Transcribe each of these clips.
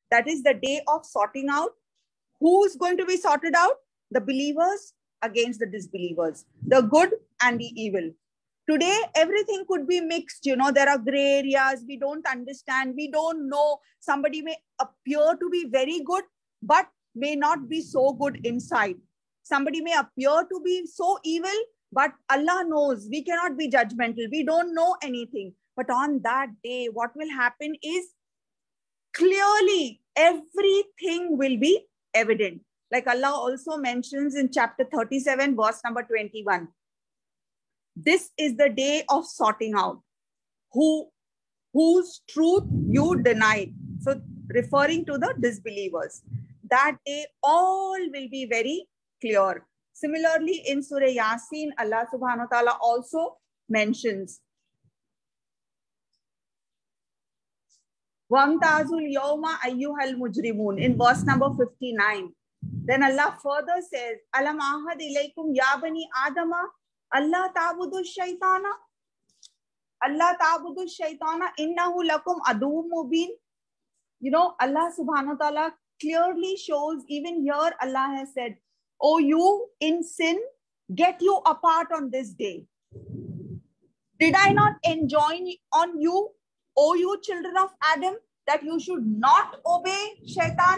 That is the day of sorting out. Who's going to be sorted out? The believers against the disbelievers, the good and the evil. Today, everything could be mixed. There are gray areas. We don't understand. We don't know. Somebody may appear to be very good, but may not be so good inside. Somebody may appear to be so evil, but Allah knows. We cannot be judgmental. We don't know anything. But on that day, what will happen is clearly everything will be evident. Like Allah also mentions in chapter 37, verse number 21. This is the day of sorting out. Whose truth you denied. So referring to the disbelievers. That day all will be very clear. Similarly, in Surah Yasin, Allah subhanahu wa ta'ala also mentions Wamtazul yawma ayyuhal mujrimun in verse number 59. Then Allah further says, Alam ahad ilaykum ya bani Adama, Allah ta'budu shaitana. Allah ta'budu shaitana innahu lakum adu mubin. Allah subhanahu wa ta'ala clearly shows, even here Allah has said, oh, you in sin, get you apart on this day. Did I not enjoin on you, O you children of Adam, that you should not obey shaitan?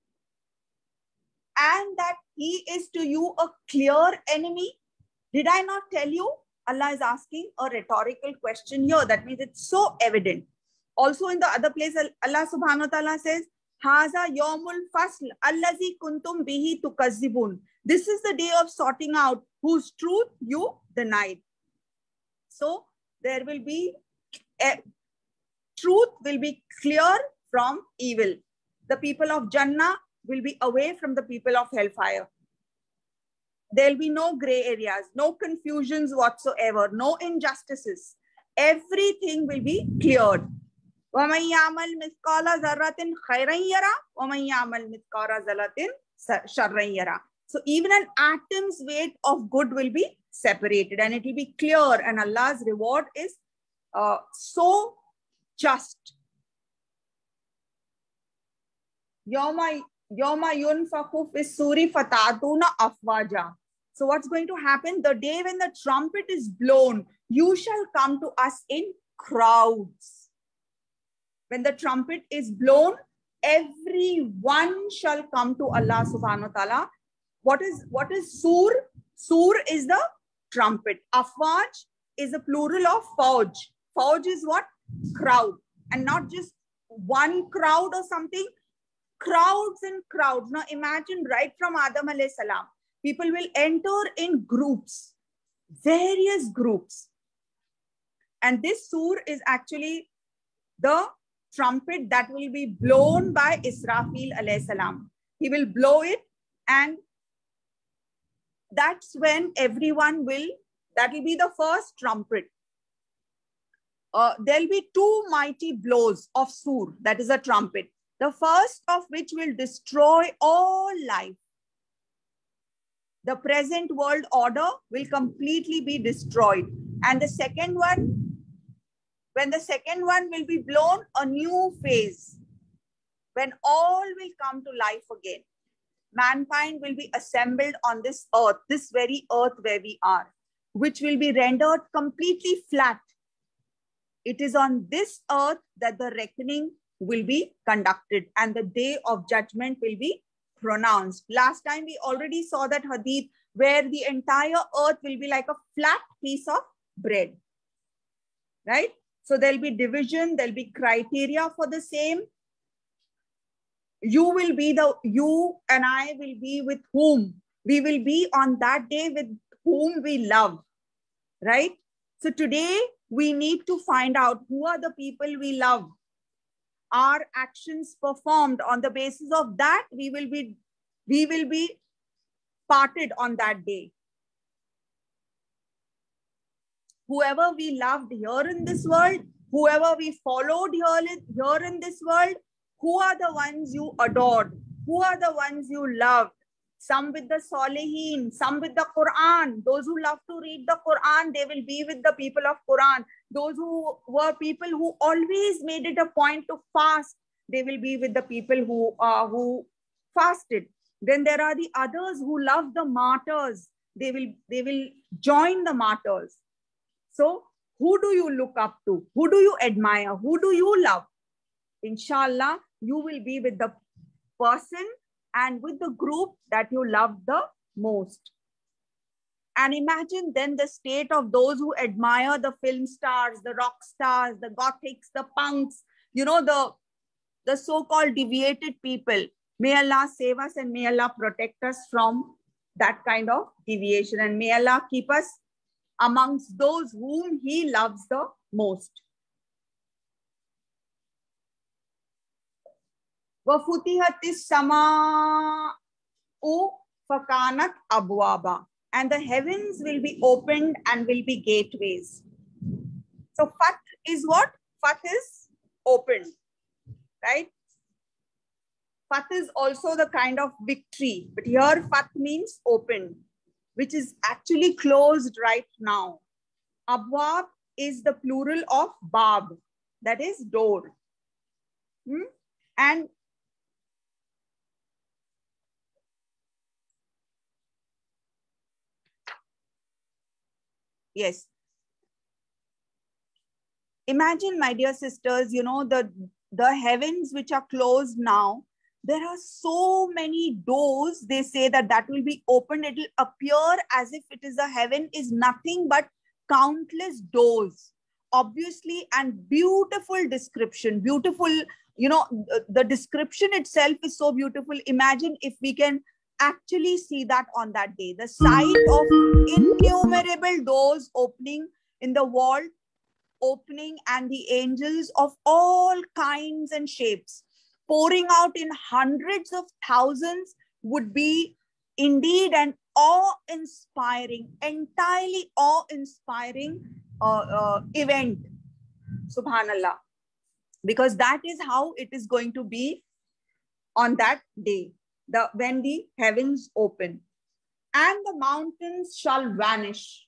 And that he is to you a clear enemy? Did I not tell you? Allah is asking a rhetorical question here. That means it's so evident. Also in the other place, Allah subhanahu wa ta'ala says, Haza yawmul fasl allazi kuntum bihi tukazzibun. This is the day of sorting out whose truth you denied. So there will be, truth will be clear from evil. The people of Jannah will be away from the people of hellfire. There will be no gray areas, no confusions whatsoever, no injustices. Everything will be cleared. وَمَنْ يَعْمَلْ مِثْقَالَ ذَرَّةٍ خَيْرًا يَرَى وَمَنْ يَعْمَلْ مِثْقَالَ ذَرَّةٍ شَرًّا يَرَى. So even an atom's weight of good will be separated and it will be clear, and Allah's reward is so just. Yawma yunfakhu fis suri fatatuna afwaja. So what's going to happen? The day when the trumpet is blown, you shall come to us in crowds. When the trumpet is blown, everyone shall come to Allah subhanahu wa ta'ala. What is sur? Sur is the trumpet. Afwaj is a plural of fauj. Fauj is what? Crowd. And not just one crowd or something. Crowds and crowds. Now imagine right from Adam alayhi salam, people will enter in groups, various groups. And this sur is actually the trumpet that will be blown by Israfil alayhi salam. He will blow it, and that's when everyone will, that will be the first trumpet. There'll be two mighty blows of sur, that is a trumpet. The first of which will destroy all life. The present world order will completely be destroyed. And the second one, when the second one will be blown, a new phase, when all will come to life again. Mankind will be assembled on this earth, this very earth where we are, which will be rendered completely flat. It is on this earth that the reckoning will be conducted and the day of judgment will be pronounced. Last time we already saw that hadith where the entire earth will be like a flat piece of bread, right? So there'll be division, there'll be criteria for the same. You and I will be with whom? We will be on that day with whom we love, right? So today we need to find out who are the people we love. Our actions performed on the basis of that, we will be parted on that day. Whoever we loved here in this world, whoever we followed here in this world, who are the ones you adored? Who are the ones you loved? Some with the Salihin, some with the Quran. Those who love to read the Quran, they will be with the people of Quran. Those who were people who always made it a point to fast, they will be with the people who fasted. Then there are the others who love the martyrs. They will join the martyrs. So who do you look up to? Who do you admire? Who do you love? Inshallah, you will be with the person and with the group that you love the most. And imagine then the state of those who admire the film stars, the rock stars, the gothics, the punks, you know, the so-called deviated people. May Allah save us and may Allah protect us from that kind of deviation. And may Allah keep us amongst those whom He loves the most. وَفُتِحَتِ السَّمَاءُ فَكَانَتْ أَبْوَابًا. And the heavens will be opened and will be gateways. So Fath is what? Fath is opened, right? Fath is also the kind of victory, but here Fath means open, which is actually closed right now. Abwab is the plural of bab, that is door. And yes, imagine, my dear sisters, you know, the heavens which are closed now, there are so many doors. They say that will be opened. It will appear as if it is a heaven is nothing but countless doors, obviously, and beautiful description, beautiful, you know, the description itself is so beautiful. Imagine if we can actually see that on that day, the sight of innumerable doors opening in the wall, opening, and the angels of all kinds and shapes pouring out in hundreds of thousands would be indeed an awe-inspiring, entirely awe-inspiring event. Subhanallah. Because that is how it is going to be on that day, when the heavens open. And the mountains shall vanish.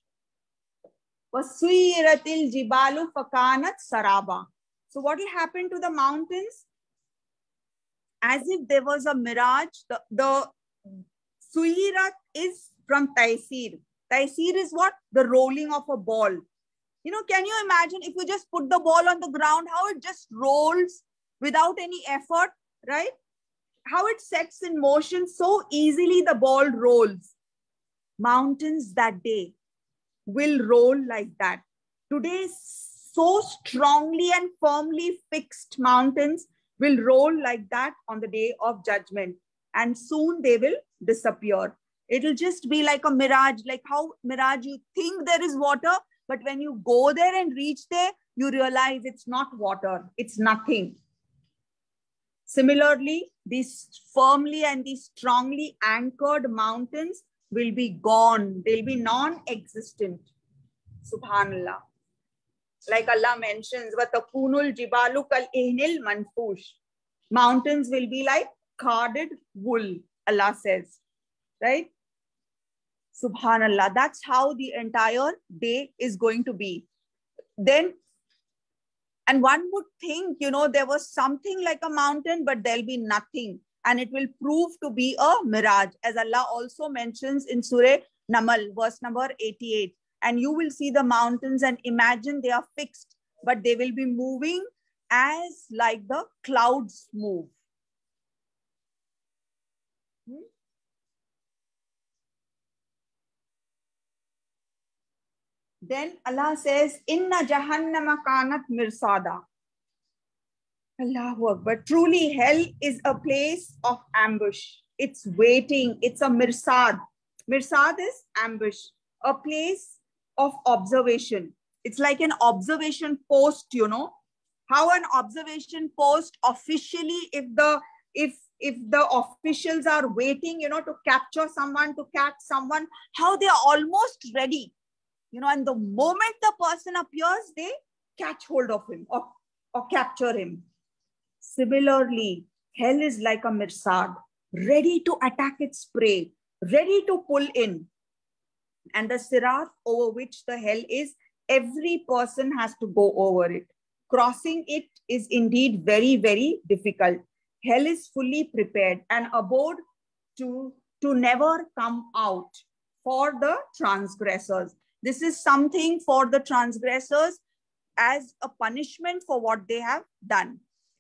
وَسُيِّرَتِ الْجِبَالُ فَكَانَتْ سَرَابًا. So what will happen to the mountains? As if there was a mirage. The Suyirat is from Taisir. Taisir is what? The rolling of a ball. You know, can you imagine if you just put the ball on the ground, how it just rolls without any effort, right? How it sets in motion so easily, the ball rolls. Mountains that day will roll like that. Today, so strongly and firmly fixed mountains will roll like that on the day of judgment. And soon they will disappear. It'll just be like a mirage, like how mirage, you think there is water, but when you go there and reach there, you realize it's not water, it's nothing. Similarly, these firmly and these strongly anchored mountains will be gone. They'll be non-existent. Subhanallah. Like Allah mentions, وَتَكُونُ الْجِبَالُ كَالْإِهْنِ الْمَنْفُوشِ. Mountains will be like carded wool, Allah says, right? Subhanallah. That's how the entire day is going to be. Then, and one would think, you know, there was something like a mountain, but there'll be nothing. And it will prove to be a mirage, as Allah also mentions in Surah Namal, verse number 88. And you will see the mountains and imagine they are fixed, but they will be moving as like the clouds move. Then Allah says, Inna Jahannama kanat mirsada. Allahu Akbar. Truly, hell is a place of ambush. It's waiting. It's a mirsad. Mirsad is ambush, a place of observation. It's like an observation post, you know. How an observation post officially, if the officials are waiting, you know, to capture someone, to catch someone, how they are almost ready, you know, and the moment the person appears, they catch hold of him or capture him. Similarly, hell is like a mirsad, ready to attack its prey, ready to pull in. And the sirat over which the hell is, every person has to go over it. crossing it is indeed very, very difficult. Hell is fully prepared, an abode to never come out for the transgressors. This is something for the transgressors as a punishment for what they have done.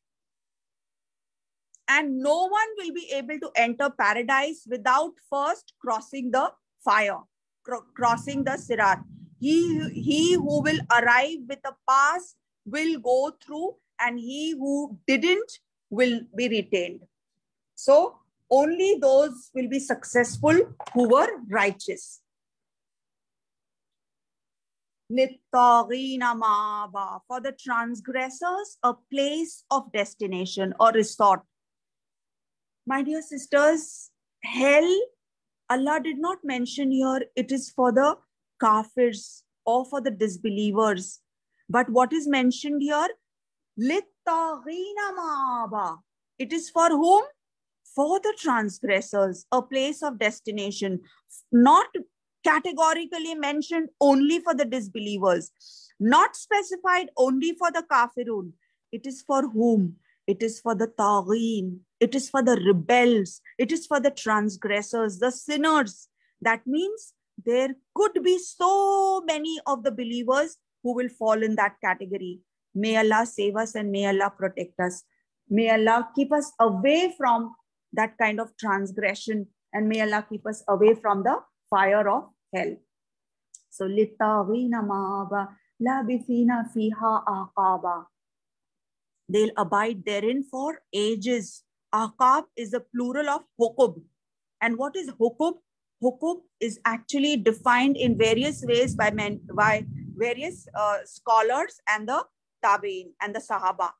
And no one will be able to enter paradise without first crossing the fire, crossing the sirat. He who will arrive with a pass will go through, and he who didn't will be retained. So only those will be successful who were righteous. لِلطَّاغِينَ مَآبًا, for the transgressors, a place of destination or resort. My dear sisters, hell, Allah did not mention here it is for the kafirs or for the disbelievers. But what is mentioned here? لِلطَّاغِينَ مَآبًا. It is for whom? For the transgressors, a place of destination. Not categorically mentioned only for the disbelievers, not specified only for the kafirun. It is for whom? It is for the taghin. It is for the rebels. It is for the transgressors, the sinners. That means there could be so many of the believers who will fall in that category. May Allah save us and may Allah protect us. May Allah keep us away from that kind of transgression, and may Allah keep us away from the fire of hell. So, لِلطَّاغِينَ مَآبًا لَابِثِينَ فِيهَا أَحْقَابًا. They'll abide therein for ages. Aqab is a plural of hukub. And what is hukub? Hukub is actually defined in various ways by various scholars and the tabi'in and the sahaba.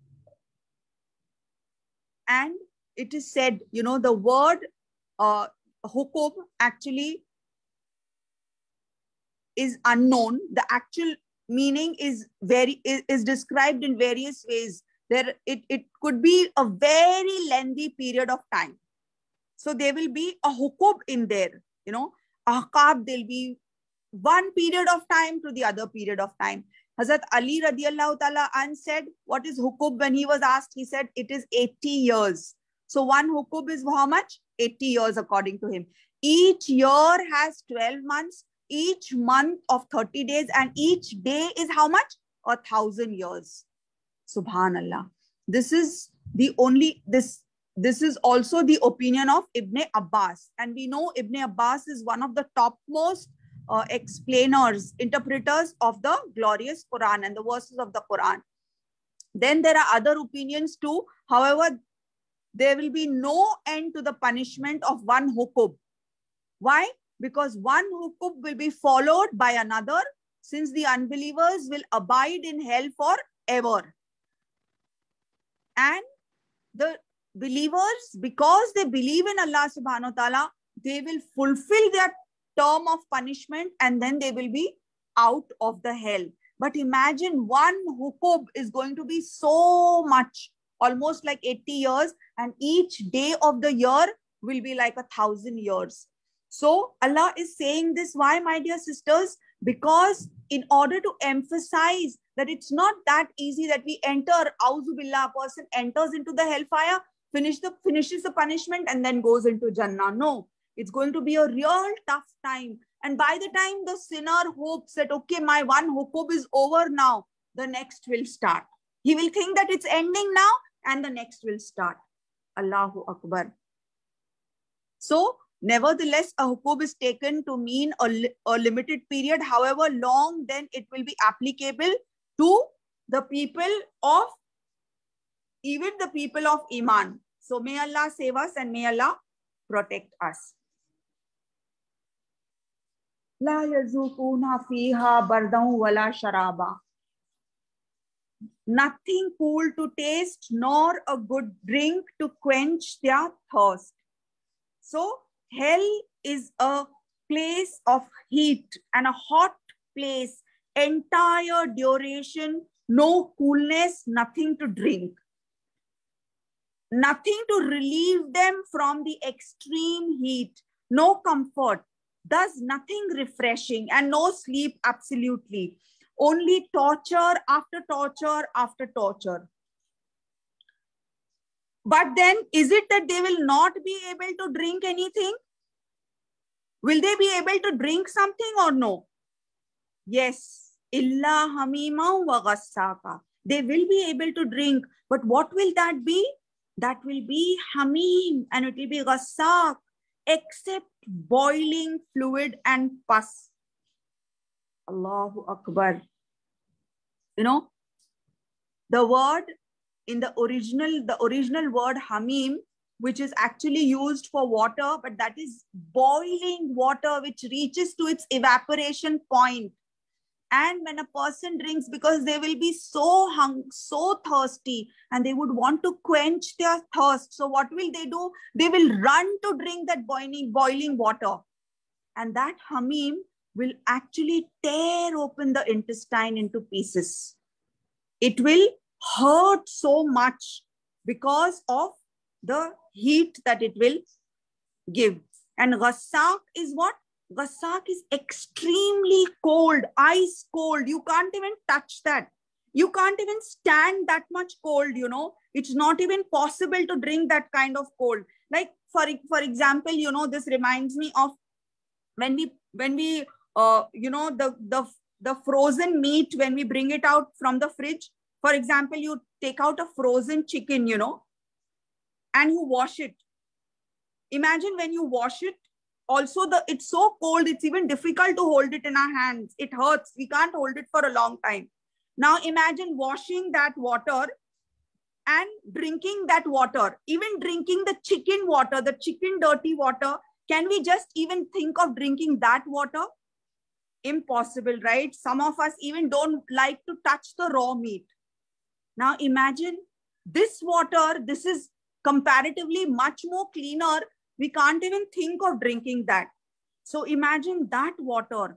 And it is said, you know, the word hukub actually is unknown. The actual meaning is described in various ways. It could be a very lengthy period of time. So there will be a hukub in there, you know, ahqab, there'll be one period of time to the other period of time. Hazrat Ali radiallahu ta'ala an said, what is hukub? When he was asked, he said, it is 80 years. So one hukub is how much? 80 years according to him. Each year has 12 months, each month of 30 days, and each day is how much? 1,000 years. Subhanallah. This is the only, this is also the opinion of Ibn Abbas. And we know Ibn Abbas is one of the topmost explainers, interpreters of the glorious Quran and the verses of the Quran. Then there are other opinions too. However, there will be no end to the punishment of one hukub. Why? Because one hukub will be followed by another, since the unbelievers will abide in hell forever. And the believers, because they believe in Allah subhanahu wa ta'ala, they will fulfill their term of punishment and then they will be out of the hell. But imagine one hukub is going to be so much, almost like 80 years, and each day of the year will be like 1,000 years. So Allah is saying this. Why, my dear sisters? Because in order to emphasize that it's not that easy that we enter, auzu billah, a person enters into the hellfire, finishes the punishment and then goes into Jannah. No, it's going to be a real tough time. And by the time the sinner hopes that, okay, my one hukub is over now, the next will start. He will think that it's ending now and the next will start. Allahu Akbar. So, nevertheless, a hukub is taken to mean a limited period. However long, then it will be applicable to the people of, even the people of Iman. So may Allah save us and may Allah protect us. La yazukuna fiha bardan wala sharaba. Nothing cool to taste, nor a good drink to quench their thirst. So hell is a place of heat and a hot place, entire duration, no coolness, nothing to drink. Nothing to relieve them from the extreme heat, no comfort, thus nothing refreshing, and no sleep absolutely. Only torture after torture after torture. But then, is it that they will not be able to drink anything? Will they be able to drink something or no? Yes. Illa hamima wa ghassaka. They will be able to drink. But what will that be? That will be hamim and it will be ghassak, except boiling fluid and pus. Allahu Akbar. You know, the word in the original word hamim, which is actually used for water, but that is boiling water which reaches to its evaporation point. And when a person drinks, because they will be so thirsty, and they would want to quench their thirst. So what will they do? They will run to drink that boiling water. And that hamim will actually tear open the intestine into pieces. It will hurt so much because of the heat that it will give. And ghassak is what? Ghassak is extremely cold, ice cold. You can't even touch that. You can't even stand that much cold, you know. It's not even possible to drink that kind of cold. Like, for example, you know, this reminds me of when we you know, the frozen meat, when we bring it out from the fridge. For example, you take out a frozen chicken, you know, and you wash it. Imagine when you wash it, also it's so cold, it's even difficult to hold it in our hands. It hurts. We can't hold it for a long time. Now imagine washing that water and drinking that water, even drinking the chicken water, the chicken dirty water. Can we just even think of drinking that water? Impossible, right? Some of us even don't like to touch the raw meat. Now imagine this water, this is comparatively much more cleaner. We can't even think of drinking that. So imagine that water.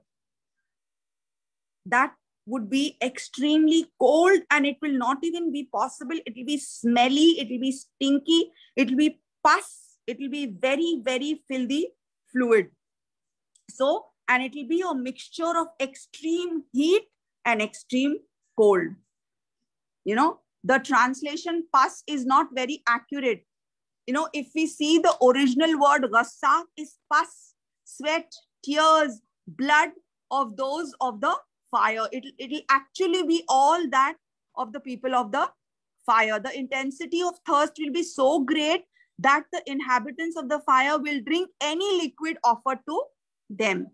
That would be extremely cold, and it will not even be possible. It will be smelly. It will be stinky. It will be pus. It will be very, very filthy fluid. So, and it will be a mixture of extreme heat and extreme cold. You know, the translation pus is not very accurate. You know, if we see the original word ghassak is pus, sweat, tears, blood of those of the fire. It'll actually be all that of the people of the fire. The intensity of thirst will be so great that the inhabitants of the fire will drink any liquid offered to them.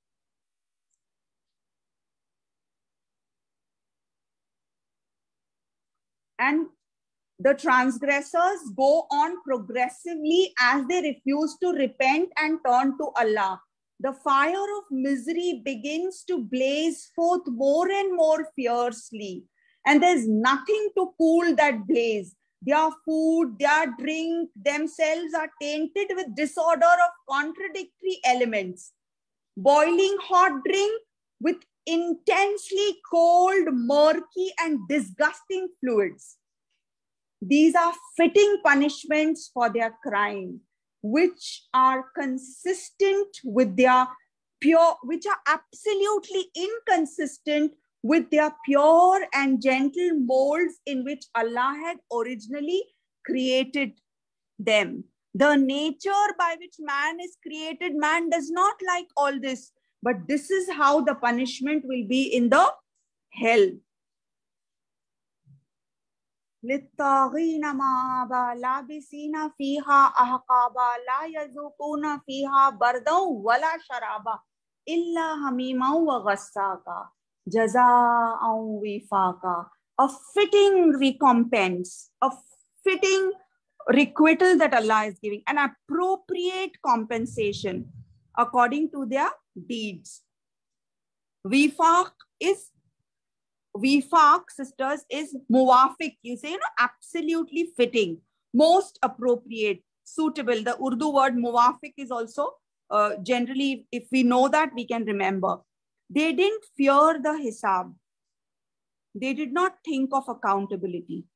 And the transgressors go on progressively as they refuse to repent and turn to Allah. The fire of misery begins to blaze forth more and more fiercely. And there's nothing to cool that blaze. Their food, their drink, themselves are tainted with disorder of contradictory elements. Boiling hot drink with intensely cold, murky, and disgusting fluids. These are fitting punishments for their crime, which are consistent with their pure, which are absolutely inconsistent with their pure and gentle molds in which Allah had originally created them. The nature by which man is created, man does not like all this, but this is how the punishment will be in the hell. للطاغين مآبا لابسين فيها أحقابا لا يذوقون فيها بردا ولا شرابا إلا حميما وغساقا جزاء وفاقا. A fitting recompense, a fitting requital that Allah is giving, an appropriate compensation according to their deeds. Wifaq, sisters, is muwafiq. You say, you know, absolutely fitting, most appropriate, suitable. The Urdu word muwafiq is also generally, if we know that, we can remember. They didn't fear the hisab. They did not think of accountability.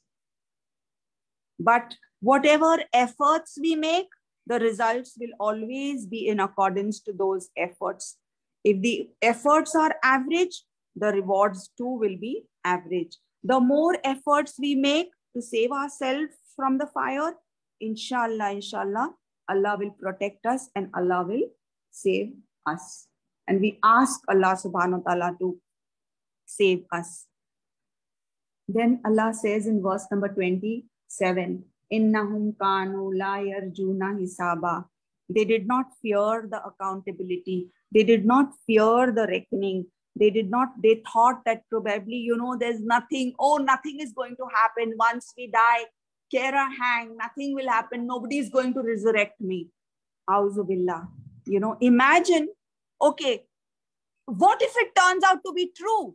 But whatever efforts we make, the results will always be in accordance to those efforts. If the efforts are average, the rewards too will be average. The more efforts we make to save ourselves from the fire, inshallah, Allah will protect us and Allah will save us. And we ask Allah subhanahu wa ta'ala to save us. Then Allah says in verse number 27, Innahum kanu la yarjuna hisaba. They did not fear the accountability. They did not fear the reckoning. They thought that probably, there's nothing, nothing is going to happen. Once we die, Kera hang, nothing will happen. Nobody is going to resurrect me. Auzu billah. Imagine, okay, what if it turns out to be true?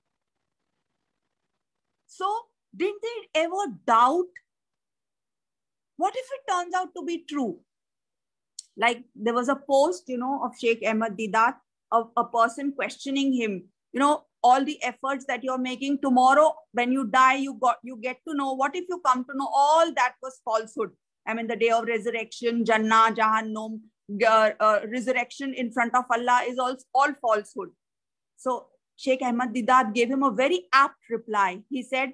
So, did they ever doubt? What if it turns out to be true? Like there was a post, of Sheikh Ahmad Deedat, of a person questioning him, all the efforts that you're making tomorrow, when you die, you get to know, what if you come to know all that was falsehood? I mean, the day of resurrection, Jannah, Jahannam, resurrection in front of Allah is all falsehood. So Sheikh Ahmad Deedat gave him a very apt reply. He said,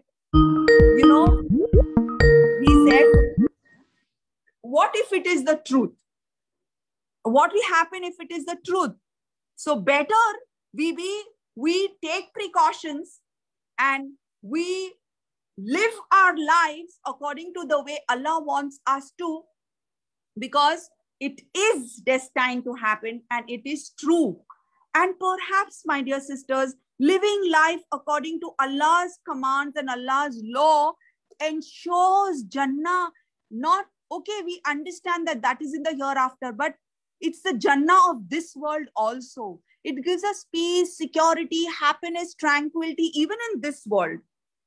what if it is the truth? What will happen if it is the truth? So better we take precautions and we live our lives according to the way Allah wants us to, because it is destined to happen and it is true. And perhaps, my dear sisters, living life according to Allah's commands and Allah's law ensures Jannah. Not, okay, we understand that is in the hereafter, but it's the Jannah of this world also. It gives us peace, security, happiness, tranquility, even in this world.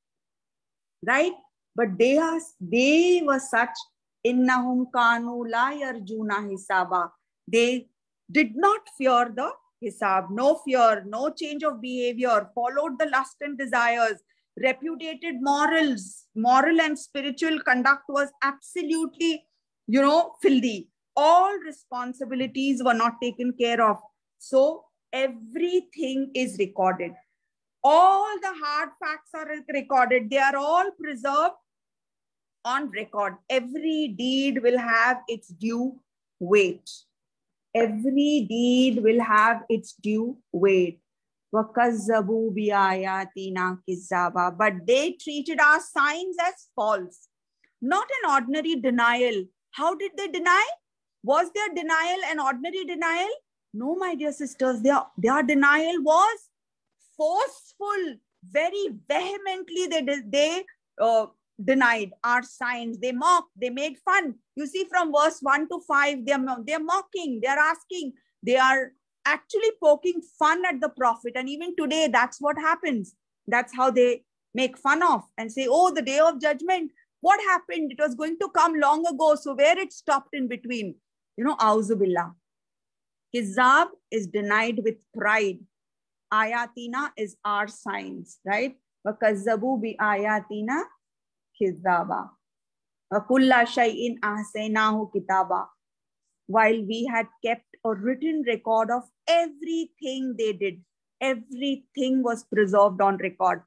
Right? But they were such, innahum kanu la yarjuna hisaba. They did not fear the hisab, no fear, no change of behavior, followed the lust and desires, repudiated moral and spiritual conduct was absolutely, filthy. All responsibilities were not taken care of. So everything is recorded. All the hard facts are recorded. They are all preserved on record. Every deed will have its due weight. Every deed will have its due weight. وَكَذَّبُوا بِآيَاتِنَا كِذَّابًا. But they treated our signs as false. Not an ordinary denial. How did they deny? Was their denial an ordinary denial? No, my dear sisters, their denial was forceful. Very vehemently they denied our signs. They mocked, they made fun. You see, from verse 1 to 5, they're mocking, they're asking, they are actually poking fun at the Prophet. And even today, that's what happens. That's how they make fun of and say, oh, the day of judgment, what happened? It was going to come long ago. So where it stopped in between? Auzu billah. Kizab is denied with pride. Ayatina is our signs, right? وَكَذَّبُوا بِآيَاتِنَا كِذَّابًا وَكُلَّ شَيْءٍ أَحْصَيْنَاهُ كِتَابًا. While we had kept a written record of everything they did, everything was preserved on record.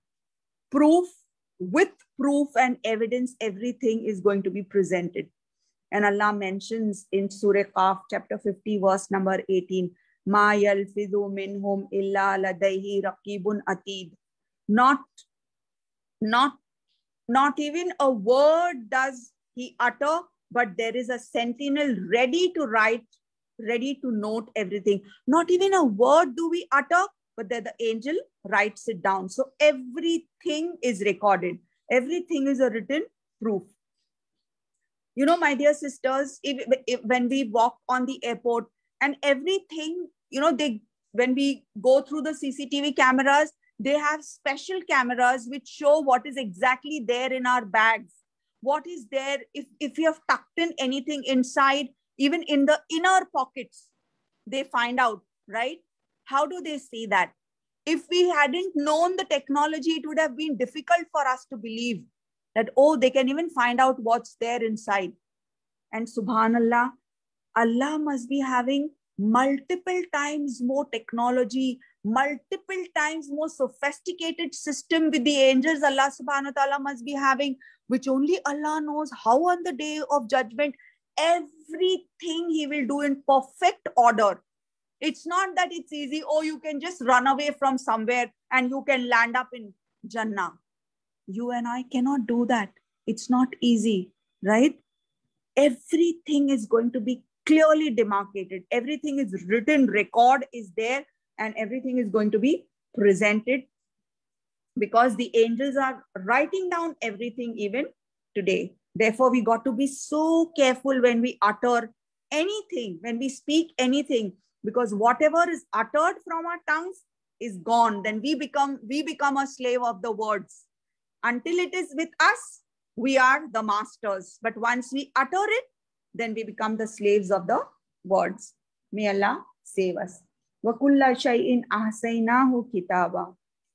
With proof and evidence, everything is going to be presented. And Allah mentions in Surah Qaf, chapter 50, verse number 18, مَا يَلْفِظُ مِنْهُمْ إِلَّا لَدَيْهِ رَقِيبٌ أَتِيدٌ. Not even a word does he utter, but there is a sentinel ready to write, ready to note everything. Not even a word do we utter, but there the angel writes it down. So everything is recorded. Everything is a written proof. My dear sisters, when we walk on the airport and everything, when we go through the CCTV cameras, they have special cameras which show what is exactly there in our bags. What is there, if you have tucked in anything inside, even in the inner pockets, they find out, right? How do they see that? If we hadn't known the technology, it would have been difficult for us to believe that, oh, they can even find out what's there inside. And subhanallah, Allah must be having multiple times more technology, multiple times more sophisticated system with the angels Allah subhanahu wa ta'ala must be having, which only Allah knows how on the day of judgment, everything he will do in perfect order. It's not that it's easy, oh, you can just run away from somewhere and you can land up in Jannah. You and I cannot do that. It's not easy, right? Everything is going to be clearly demarcated. Everything is written, record is there, and everything is going to be presented because the angels are writing down everything even today. Therefore, we got to be so careful when we utter anything, when we speak anything, because whatever is uttered from our tongues is gone. Then we become a slave of the words. Until it is with us, we are the masters. But once we utter it, then we become the slaves of the words. May Allah save us. وَكُلَّ شَيْءٍ أَحْصَيْنَاهُ كِتَابًا.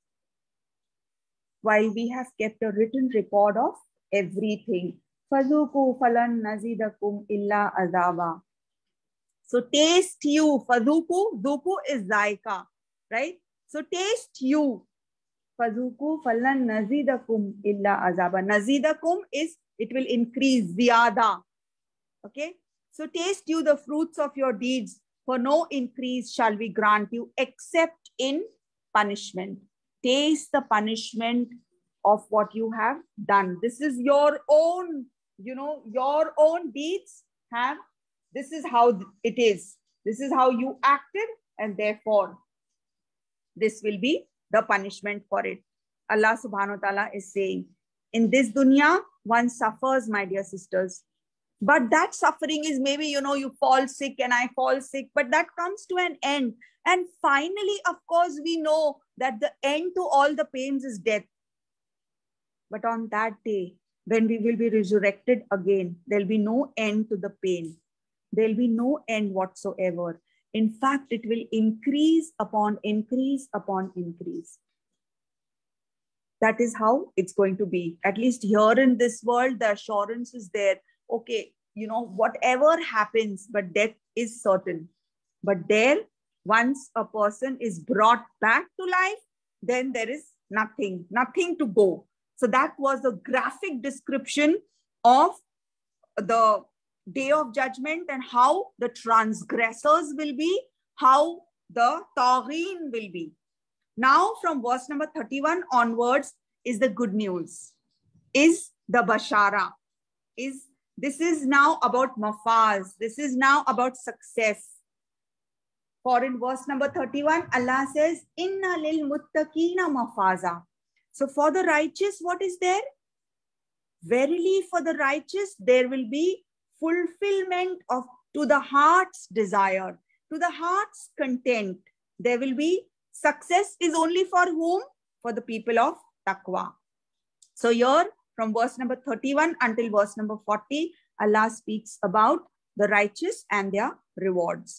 While we have kept a written record of everything. فَذُوقُوا فَلَن نَزِيدَكُمْ إِلَّا عَذَابًا. So taste you. فَذُوقُوا, dhuku is zaika, right? So taste you. فَذُوقُوا فَلَن نَزِيدَكُمْ إِلَّا عَذَابًا. Nazidakum is, it will increase, ziyada. Okay? So taste you the fruits of your deeds, for no increase shall we grant you except in punishment. Taste the punishment of what you have done. This is your own, your own deeds have, this is how it is. This is how you acted, and therefore this will be the punishment for it. Allah subhanahu wa ta'ala is saying, in this dunya, one suffers, my dear sisters. But that suffering is maybe, you fall sick and I fall sick, but that comes to an end. And finally, of course, we know that the end to all the pains is death. But on that day, when we will be resurrected again, there'll be no end to the pain. There'll be no end whatsoever. In fact, it will increase upon increase upon increase. That is how it's going to be. At least here in this world, the assurance is there. Okay, whatever happens, but death is certain. But there, once a person is brought back to life, then there is nothing to go. So that was a graphic description of the day of judgment and how the transgressors will be, how the Taghin will be. Now from verse number 31 onwards is the good news, is the Bashara, this is now about mafaz. This is now about success. For in verse number 31, Allah says, Inna lil muttaqina mafaza. So for the righteous, what is there? Verily for the righteous, there will be fulfillment to the heart's desire, to the heart's content. There will be success is only for whom? For the people of taqwa. So here, from verse number 31 until verse number 40, Allah speaks about the righteous and their rewards.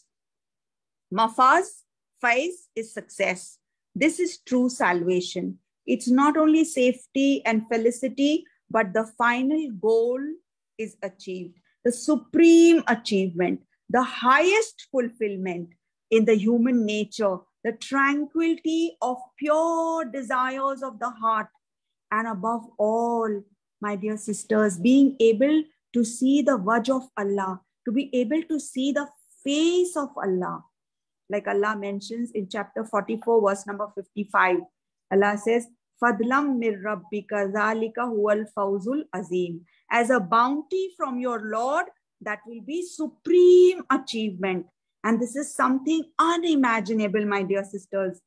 Mafaz, faiz is success. This is true salvation. It's not only safety and felicity, but the final goal is achieved. The supreme achievement, the highest fulfillment in the human nature, the tranquility of pure desires of the heart, and above all, my dear sisters, being able to see the wajh of Allah, to be able to see the face of Allah. Like Allah mentions in chapter 44, verse number 55, Allah says, Fadlam mir rabbika zalika huwal fawzul azim. As a bounty from your Lord, that will be supreme achievement. And this is something unimaginable, my dear sisters.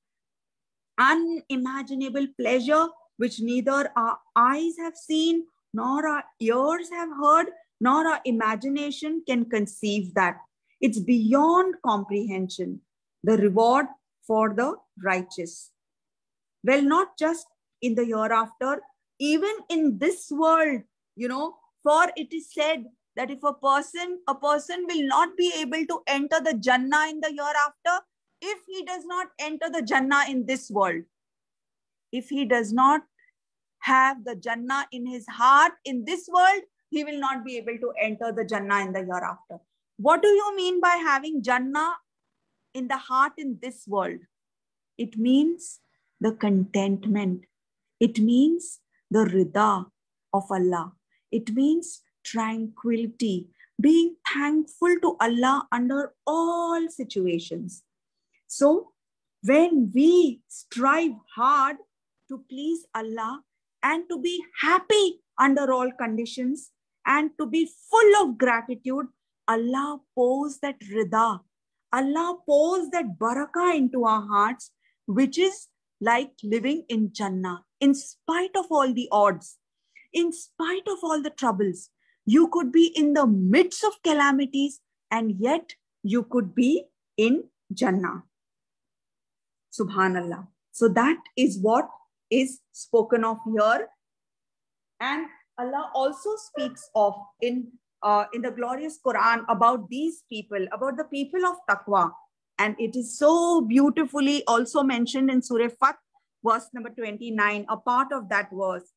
Unimaginable pleasure, which neither our eyes have seen, nor our ears have heard, nor our imagination can conceive that. It's beyond comprehension. The reward for the righteous. Well, not just in the hereafter, even in this world, for it is said that if a person will not be able to enter the Jannah in the hereafter, if he does not enter the Jannah in this world, if he does not have the Jannah in his heart in this world, he will not be able to enter the Jannah in the hereafter. What do you mean by having Jannah in the heart in this world? It means the contentment. It means the rida of Allah. It means tranquility, being thankful to Allah under all situations. So when we strive hard to please Allah and to be happy under all conditions and to be full of gratitude, Allah pours that rida, Allah pours that barakah into our hearts, which is like living in Jannah. In spite of all the odds, in spite of all the troubles, you could be in the midst of calamities and yet you could be in Jannah. Subhanallah. So that is what is spoken of here. And Allah also speaks of in the glorious Quran about these people, about the people of taqwa. And it is so beautifully also mentioned in Surah Fath, verse number 29, a part of that verse.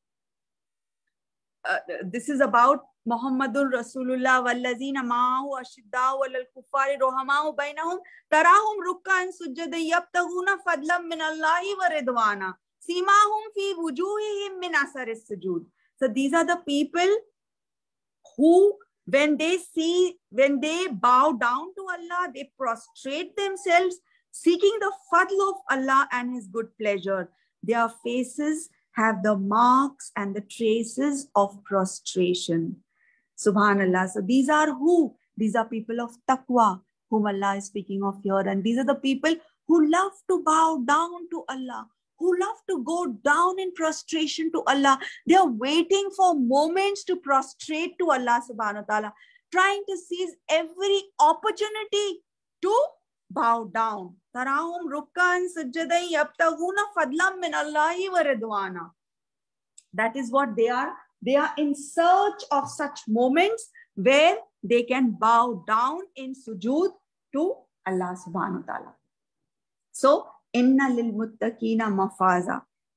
This is about Muhammadur Rasulullah wallazina ma'ahu ashiddau walal kuffari rohamau bainahum tarahum ruk'an sujjada yabtaguna fadlan min Allahi wa ridwana simahum fi wujuhihim min asaris sujud. So these are the people who, when they bow down to Allah, they prostrate themselves, seeking the fadl of Allah and His good pleasure. Their faces have the marks and the traces of prostration. Subhanallah. So these are who? These are people of taqwa, whom Allah is speaking of here. And these are the people who love to bow down to Allah, who love to go down in prostration to Allah. They are waiting for moments to prostrate to Allah subhanahu wa ta'ala, trying to seize every opportunity to bow down. Tarahum rukkan sajjadai yabtaguna fadlam min Allahi wa ridwana. That is what they are. They are in search of such moments where they can bow down in sujood to Allah subhanahu wa ta'ala. So, inna lil muttaqina mafaza.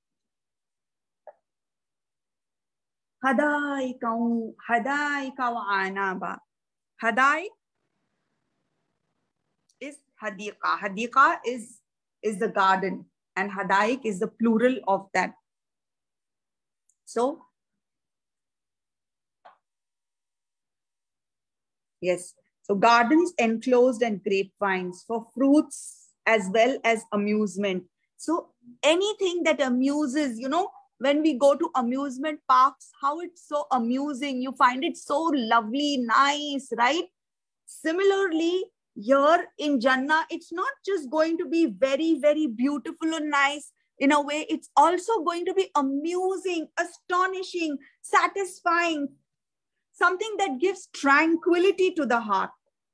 Hadaika wa anaba. Hadaik is hadiqa. Hadiqa is the garden, and hadaik is the plural of that. So, yes. So gardens enclosed and grapevines for fruits as well as amusement. So anything that amuses, you know, when we go to amusement parks, how it's so amusing. You find it so lovely, nice, right? Similarly, here in Jannah, it's not just going to be very, very beautiful and nice. In a way, it's also going to be amusing, astonishing, satisfying, something that gives tranquility to the heart.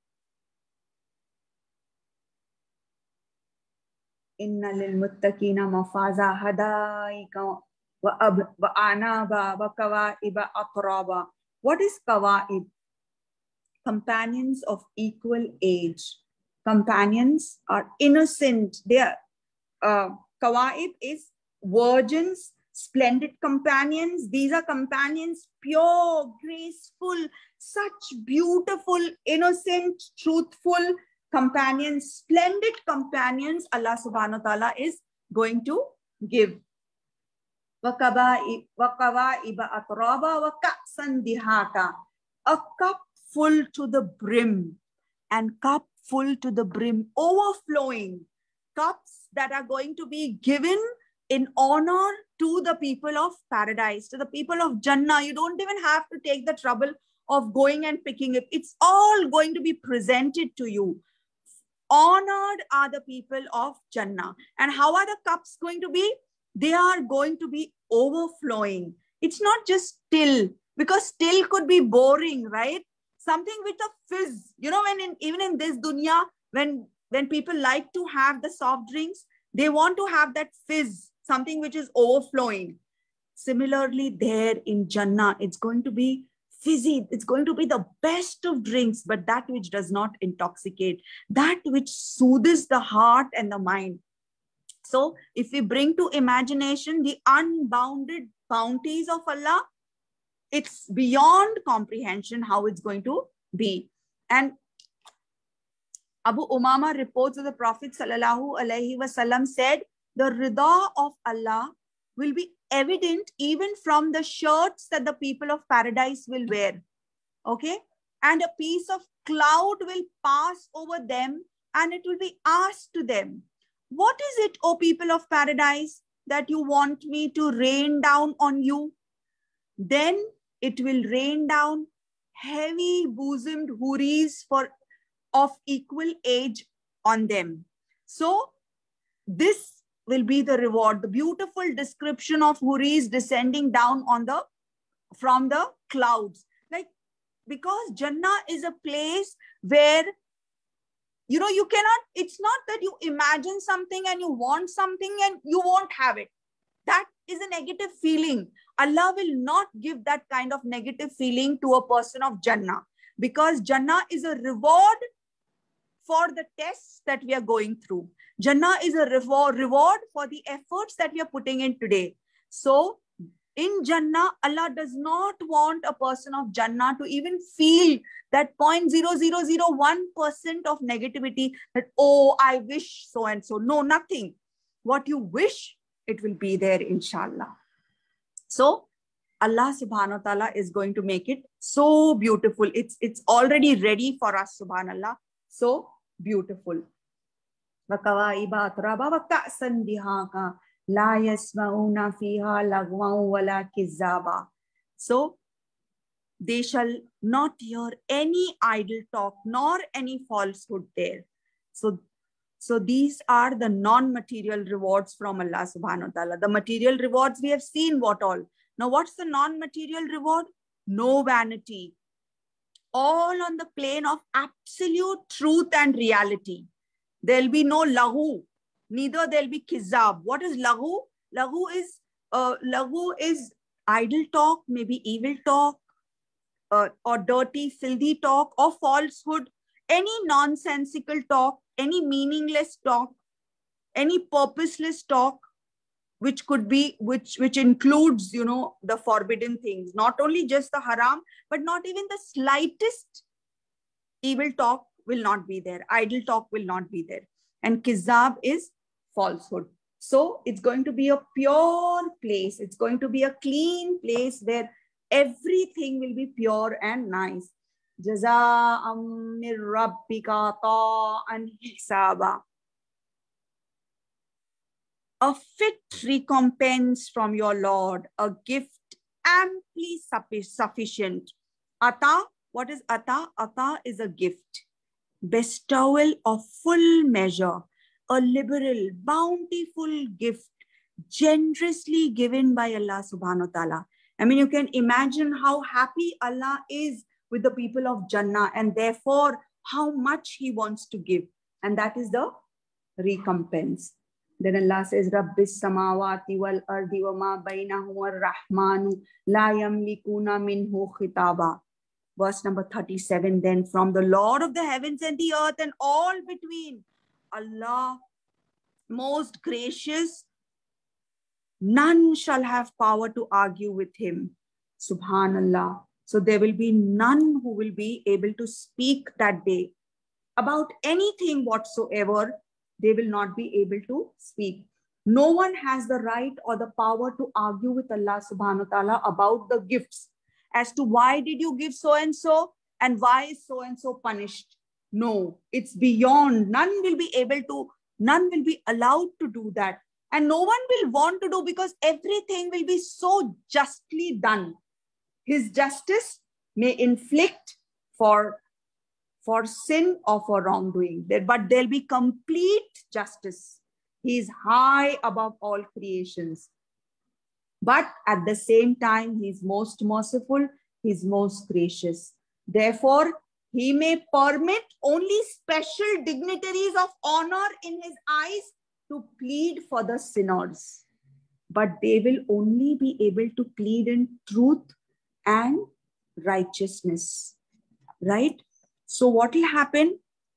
Inna lil muttaqina mafaza hadaika wa anaba wa kawaiba atraba. What is kawaib? Companions of equal age. Companions are innocent. They are kawaib is virgins, splendid companions. These are companions, pure, graceful, such beautiful, innocent, truthful companions, splendid companions Allah subhanahu wa ta'ala is going to give. وَكَوَائِبَ أَتْرَابًا وَكَأْسًا دِهَاقًا. A cup full to the brim, and cup full to the brim, overflowing. Cups that are going to be given in honor to the people of paradise, to the people of Jannah. You don't even have to take the trouble of going and picking it. It's all going to be presented to you. Honored are the people of Jannah. And how are the cups going to be? They are going to be overflowing. It's not just still, because still could be boring, right? Something with a fizz. You know, even in this dunya, when people like to have the soft drinks, they want to have that fizz, something which is overflowing. Similarly, there in Jannah, it's going to be fizzy. It's going to be the best of drinks, but that which does not intoxicate, that which soothes the heart and the mind. So if we bring to imagination the unbounded bounties of Allah, it's beyond comprehension how it's going to be. And Abu Umama reports that the Prophet sallallahu alaihi wasallam said the rida of Allah will be evident even from the shirts that the people of paradise will wear. Okay? And a piece of cloud will pass over them and it will be asked to them, what is it, O people of paradise, that you want me to rain down on you? Then it will rain down heavy bosomed huris of equal age on them. So this will be the reward, the beautiful description of huris descending down from the clouds. Like, because Jannah is a place where, you know, you cannot, it's not that you imagine something and you want something and you won't have it. That is a negative feeling. Allah will not give that kind of negative feeling to a person of Jannah, because Jannah is a reward for the tests that we are going through. Jannah is a reward for the efforts that we are putting in today. So in Jannah, Allah does not want a person of Jannah to even feel that 0.0001% of negativity that, oh, I wish so and so. No, nothing. What you wish, it will be there, inshallah. So Allah subhanahu wa ta'ala is going to make it so beautiful. It's already ready for us, subhanallah. So beautiful. So they shall not hear any idle talk nor any falsehood there. So these are the non-material rewards from Allah subhanahu wa ta'ala. The material rewards we have seen what all. Now what's the non-material reward? No vanity. All on the plane of absolute truth and reality. There'll be no lahu. Neither there'll be kizab. What is lahu? Lahu is idle talk, maybe evil talk, or dirty, filthy talk, or falsehood. Any nonsensical talk, any meaningless talk, any purposeless talk, which could be, which includes, you know, the forbidden things, not only just the haram, but not even the slightest evil talk will not be there. Idle talk will not be there. And kizab is falsehood. So it's going to be a pure place. It's going to be a clean place where everything will be pure and nice. Jazaa'an min rabbika ta'an hisaba. A fit recompense from your Lord, a gift amply sufficient. Ata, what is ata? Ata is a gift, bestowal of full measure, a liberal, bountiful gift, generously given by Allah subhanahu wa ta'ala. I mean, you can imagine how happy Allah is with the people of Jannah, and therefore how much He wants to give. And that is the recompense. Then Allah says, Rabbis samawati wal ardi wa ma bainahuma ar-rahmanu la yamlikuna minhu khitaba. Verse number 37, then from the Lord of the heavens and the earth and all between, Allah, most gracious, none shall have power to argue with Him. Subhanallah. So there will be none who will be able to speak that day about anything whatsoever. They will not be able to speak. No one has the right or the power to argue with Allah subhanahu wa ta'ala about the gifts as to why did you give so-and-so and why is so-and-so punished. No, it's beyond. None will be allowed to do that. And no one will want to do, because everything will be so justly done. His justice may inflict for sin or for wrongdoing, but there'll be complete justice. He is high above all creations. But at the same time, He is most merciful, He is most gracious. Therefore, He may permit only special dignitaries of honor in His eyes to plead for the sinners. But they will only be able to plead in truth and righteousness. Right? So what will happen?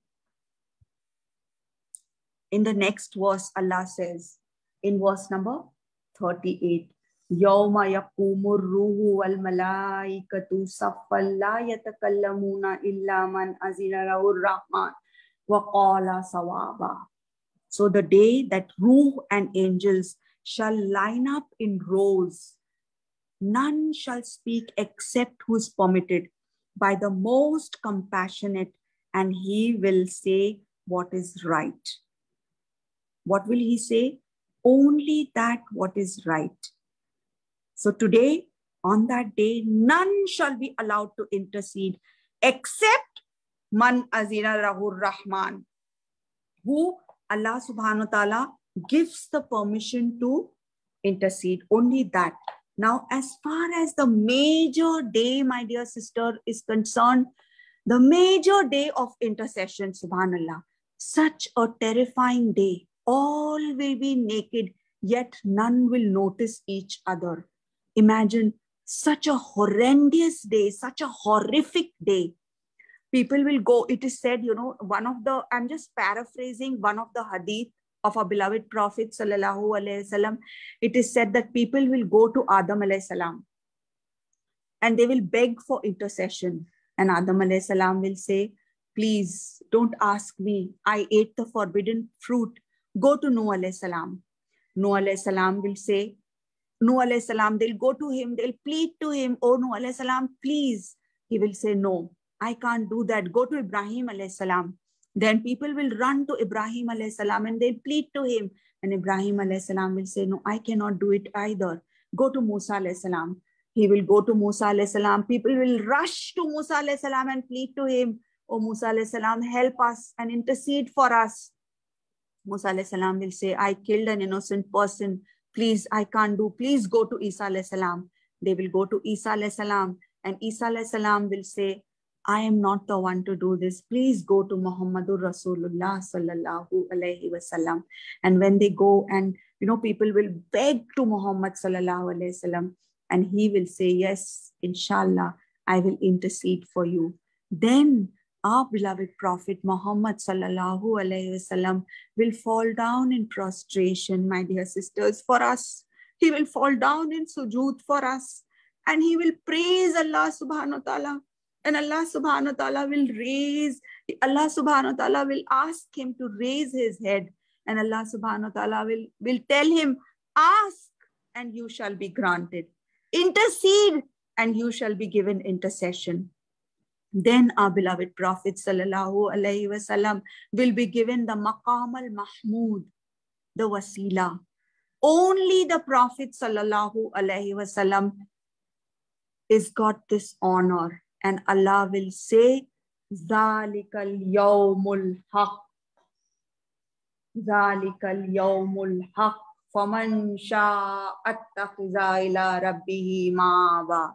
In the next verse, Allah says, in verse number 38, يَوْمَ يَقُومُ الرُّوحُ وَالْمَلَائِكَةُ صَفًّا لَا يَتَكَلَّمُونَ إِلَّا مَنْ أَذِنَ لَهُ الرَّحْمَنُ وَقَالَ صَوَابًا. So the day that Ruh and angels shall line up in rows, none shall speak except who is permitted by the most compassionate, and he will say what is right. What will he say? Only that what is right. So today, on that day, none shall be allowed to intercede except Man Azina Rahur Rahman, who Allah subhanahu wa ta'ala gives the permission to intercede. Only that. Now, as far as the major day, my dear sister, is concerned, the major day of intercession, subhanallah, such a terrifying day. All will be naked, yet none will notice each other. Imagine such a horrendous day, such a horrific day. People will go, it is said, I'm just paraphrasing one of the hadith of our beloved Prophet sallallahu alaihi wasallam. It is said that people will go to Adam alayhi salam and they will beg for intercession. And Adam alayhi salam will say, please don't ask me. I ate the forbidden fruit. Go to Nuh alayhi salam. Nuh alayhi salam will say, Nuh alayhi salam, they'll go to him, they'll plead to him, oh Nuh alayhi salam, please. He will say, no, I can't do that. Go to Ibrahim alayhi salam. Then people will run to Ibrahim alayhi salam and they'll plead to him. And Ibrahim alayhi salam will say, no, I cannot do it either. Go to Musa alayhi salam. He will go to Musa alayhi salam. People will rush to Musa alayhi salam and plead to him. Oh Musa alayhi salam, help us and intercede for us. Musa alayhi salam will say, I killed an innocent person. Please, I can't do. Please go to Isa alayhi salam. They will go to Isa alayhi salam. And Isa alayhi salam will say, I am not the one to do this. Please go to Muhammadur Rasulullah sallallahu alayhi wasallam. And when they go and, people will beg to Muhammad sallallahu alayhi wasallam. And he will say, yes, inshallah, I will intercede for you. Then our beloved Prophet Muhammad sallallahu alayhi wasallam will fall down in prostration, my dear sisters, for us. He will fall down in sujood for us. And he will praise Allah subhanahu wa ta'ala. And Allah subhanahu wa ta'ala will ask him to raise his head. And Allah subhanahu wa ta'ala will tell him, ask and you shall be granted. Intercede and you shall be given intercession. Then our beloved Prophet sallallahu alaihi wasallam will be given the Maqam al-Mahmud, the wasila. Only the Prophet sallallahu alaihi wasallam is got this honor. And Allah will say, Zalikal yawmul haq. Zalikal yawmul haq. Faman sha'attakhidha ila rabbihi ma'aba.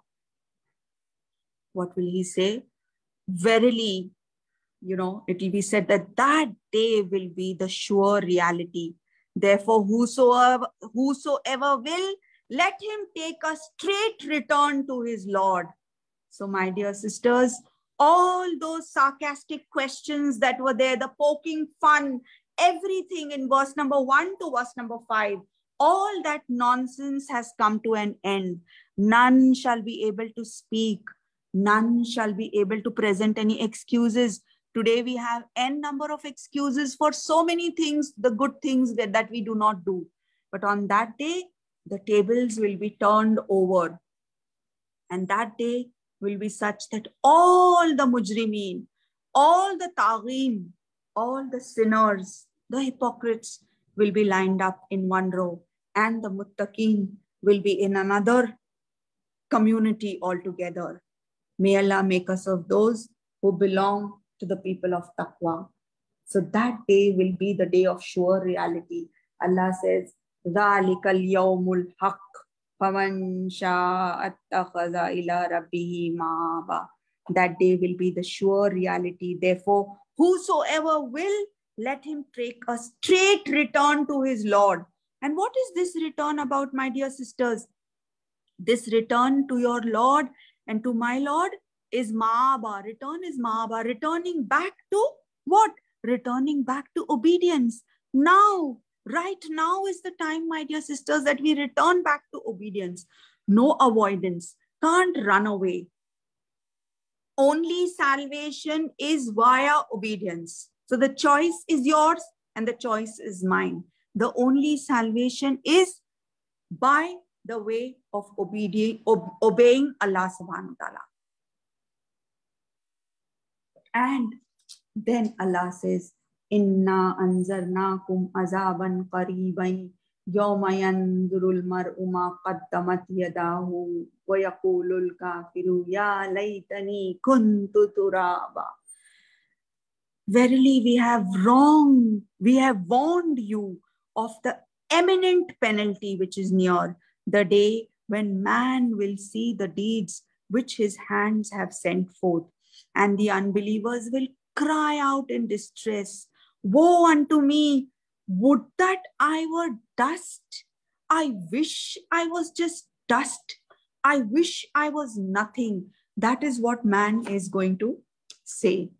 What will he say? Verily, it will be said that that day will be the sure reality. Therefore, whosoever will, let him take a straight return to his Lord. So, my dear sisters, all those sarcastic questions that were there, the poking fun, everything in verse number 1 to verse number 5, all that nonsense has come to an end. None shall be able to speak. None shall be able to present any excuses. Today we have n number of excuses for so many things, the good things that we do not do. But on that day, the tables will be turned over. And that day will be such that all the mujrimeen, all the taghin, all the sinners, the hypocrites will be lined up in one row. And the muttaqeen will be in another community altogether. May Allah make us of those who belong to the people of taqwa. So that day will be the day of sure reality. Allah says, ذَلِكَ الْيَوْمُ الْحَقِّ فَمَنْ شَاءَ اتَّخَذَ إِلَىٰ رَبِّهِ مَآبًا. That day will be the sure reality. Therefore, whosoever will, let him take a straight return to his Lord. And what is this return about, my dear sisters? This return to your Lord and to my Lord is ma'aba. Return is ma'aba. Returning back to what? Returning back to obedience. Now, right now is the time, my dear sisters, that we return back to obedience. No avoidance. Can't run away. Only salvation is via obedience. So the choice is yours. and the choice is mine. The only salvation is by the way of obeying Allah subhanahu wa ta'ala. And then Allah says, Inna anzarnakum azaban qariban yawma yanzurul mar'u ma qaddamat yadahu wa yaqulul kafiru ya laytani kuntu turaba. Verily we have warned you of the imminent penalty which is near, the day when man will see the deeds which his hands have sent forth, and the unbelievers will cry out in distress, woe unto me, would that I were dust. I wish I was just dust. I wish I was nothing. That is what man is going to say.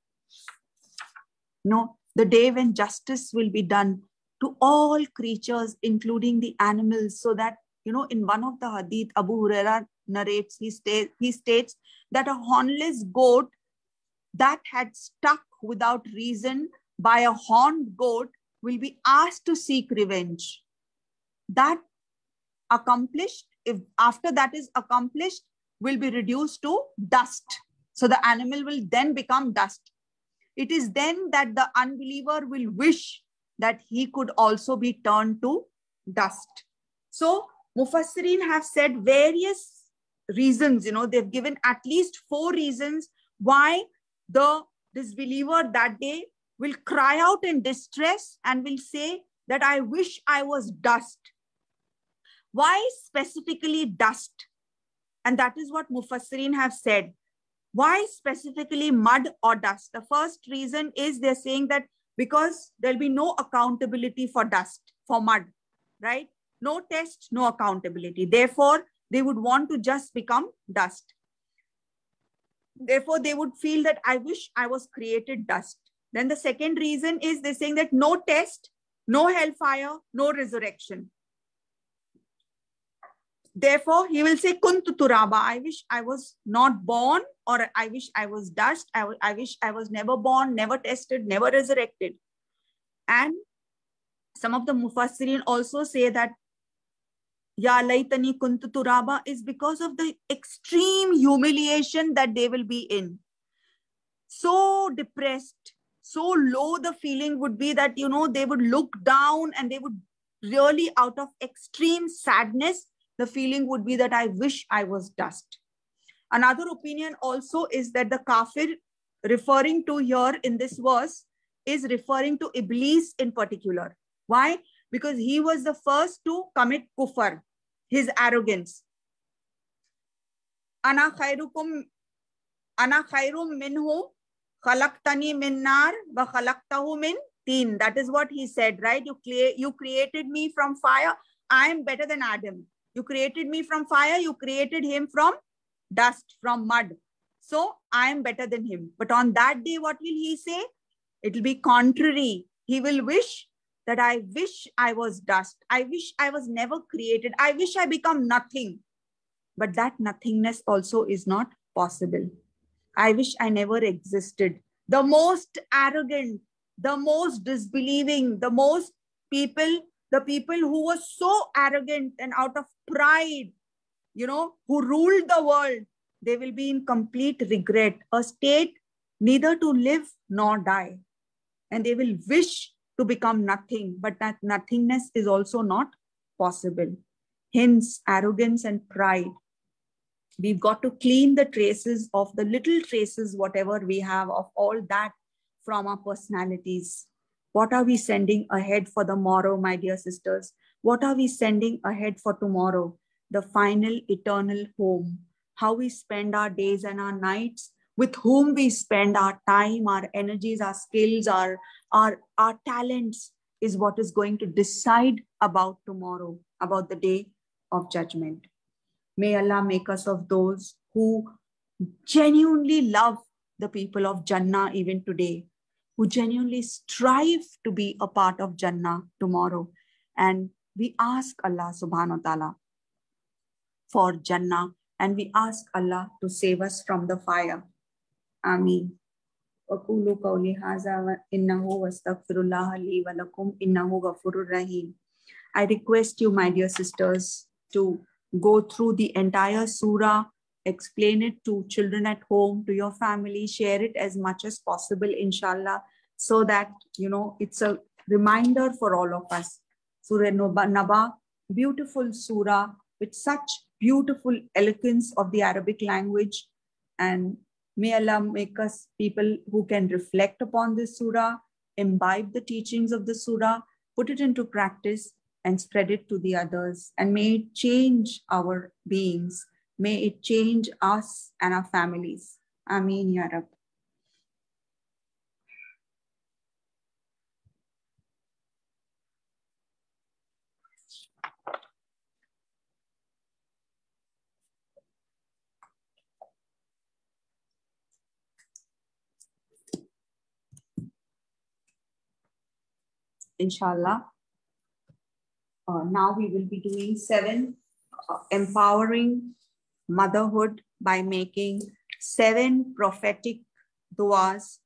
No, the day when justice will be done to all creatures, including the animals, so that, in one of the hadith, Abu Huraira narrates, he states that a hornless goat that had stuck without reason by a horned goat will be asked to seek revenge. That accomplished, if after that is accomplished, will be reduced to dust. So the animal will then become dust. It is then that the unbeliever will wish that he could also be turned to dust. So Mufassirin have said various reasons, they've given at least 4 reasons why the disbeliever that day will cry out in distress and will say that I wish I was dust. Why specifically dust? And that is what Mufassirin have said. Why specifically mud or dust? The first reason is they're saying that because there'll be no accountability for dust, for mud, right? No test, no accountability. Therefore, they would want to just become dust. Therefore, they would feel that I wish I was created dust. Then the second reason is they're saying that no test, no hellfire, no resurrection. Therefore, he will say, Kuntu turaba, I wish I was not born, or I wish I was dust. I wish I was never born, never tested, never resurrected. And some of the Mufassirin also say that Ya laytani kuntu turaba is because of the extreme humiliation that they will be in. So depressed, so low the feeling would be that, they would look down and they would really, out of extreme sadness, the feeling would be that I wish I was dust. Another opinion also is that the kafir referring to here in this verse is referring to Iblis in particular. Why? Because he was the first to commit kufr, his arrogance. Ana khairum minhu khalaqtani min nar wa khalaqtahu min teen. That is what he said, right? You created me from fire. I am better than Adam. You created me from fire. You created him from dust, from mud. So I am better than him. But on that day, what will he say? It will be contrary. He will wish that I wish I was dust. I wish I was never created. I wish I become nothing. But that nothingness also is not possible. I wish I never existed. The most arrogant, the most disbelieving, the people who were so arrogant and out of pride, who ruled the world, they will be in complete regret, a state neither to live nor die. And they will wish to become nothing, but that nothingness is also not possible. Hence, arrogance and pride. We've got to clean the traces of the little traces, whatever we have of all that from our personalities. What are we sending ahead for the morrow, my dear sisters? What are we sending ahead for tomorrow? The final eternal home. How we spend our days and our nights, with whom we spend our time, our energies, our skills, our talents is what is going to decide about tomorrow, about the day of judgment. May Allah make us of those who genuinely love the people of Jannah even today, who genuinely strive to be a part of Jannah tomorrow. And we ask Allah subhanahu wa ta'ala for Jannah, and we ask Allah to save us from the fire. Ameen. وقولوا قولي هذا وإنه واستغفر الله لي ولكم إنه غفور رحيم. I request you, my dear sisters, to go through the entire surah, explain it to children at home, to your family, share it as much as possible, inshallah, so that, it's a reminder for all of us. Surah Naba, beautiful surah with such beautiful eloquence of the Arabic language. And may Allah make us people who can reflect upon this surah, imbibe the teachings of the surah, put it into practice, and spread it to the others. And may it change our beings. May it change us and our families. Ameen Ya Rab. Inshallah. Now we will be doing 7 empowering motherhood by making 7 prophetic duas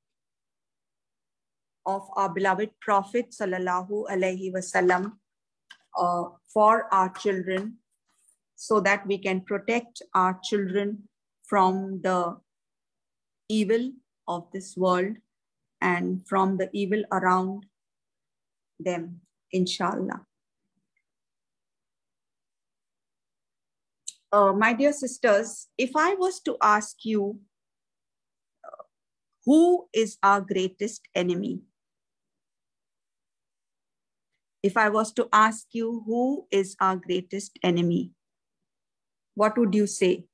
of our beloved Prophet Sallallahu Alaihi Wasallam for our children, so that we can protect our children from the evil of this world and from the evil around them, inshallah. My dear sisters, if I was to ask you, who is our greatest enemy? If I was to ask you, who is our greatest enemy? What would you say?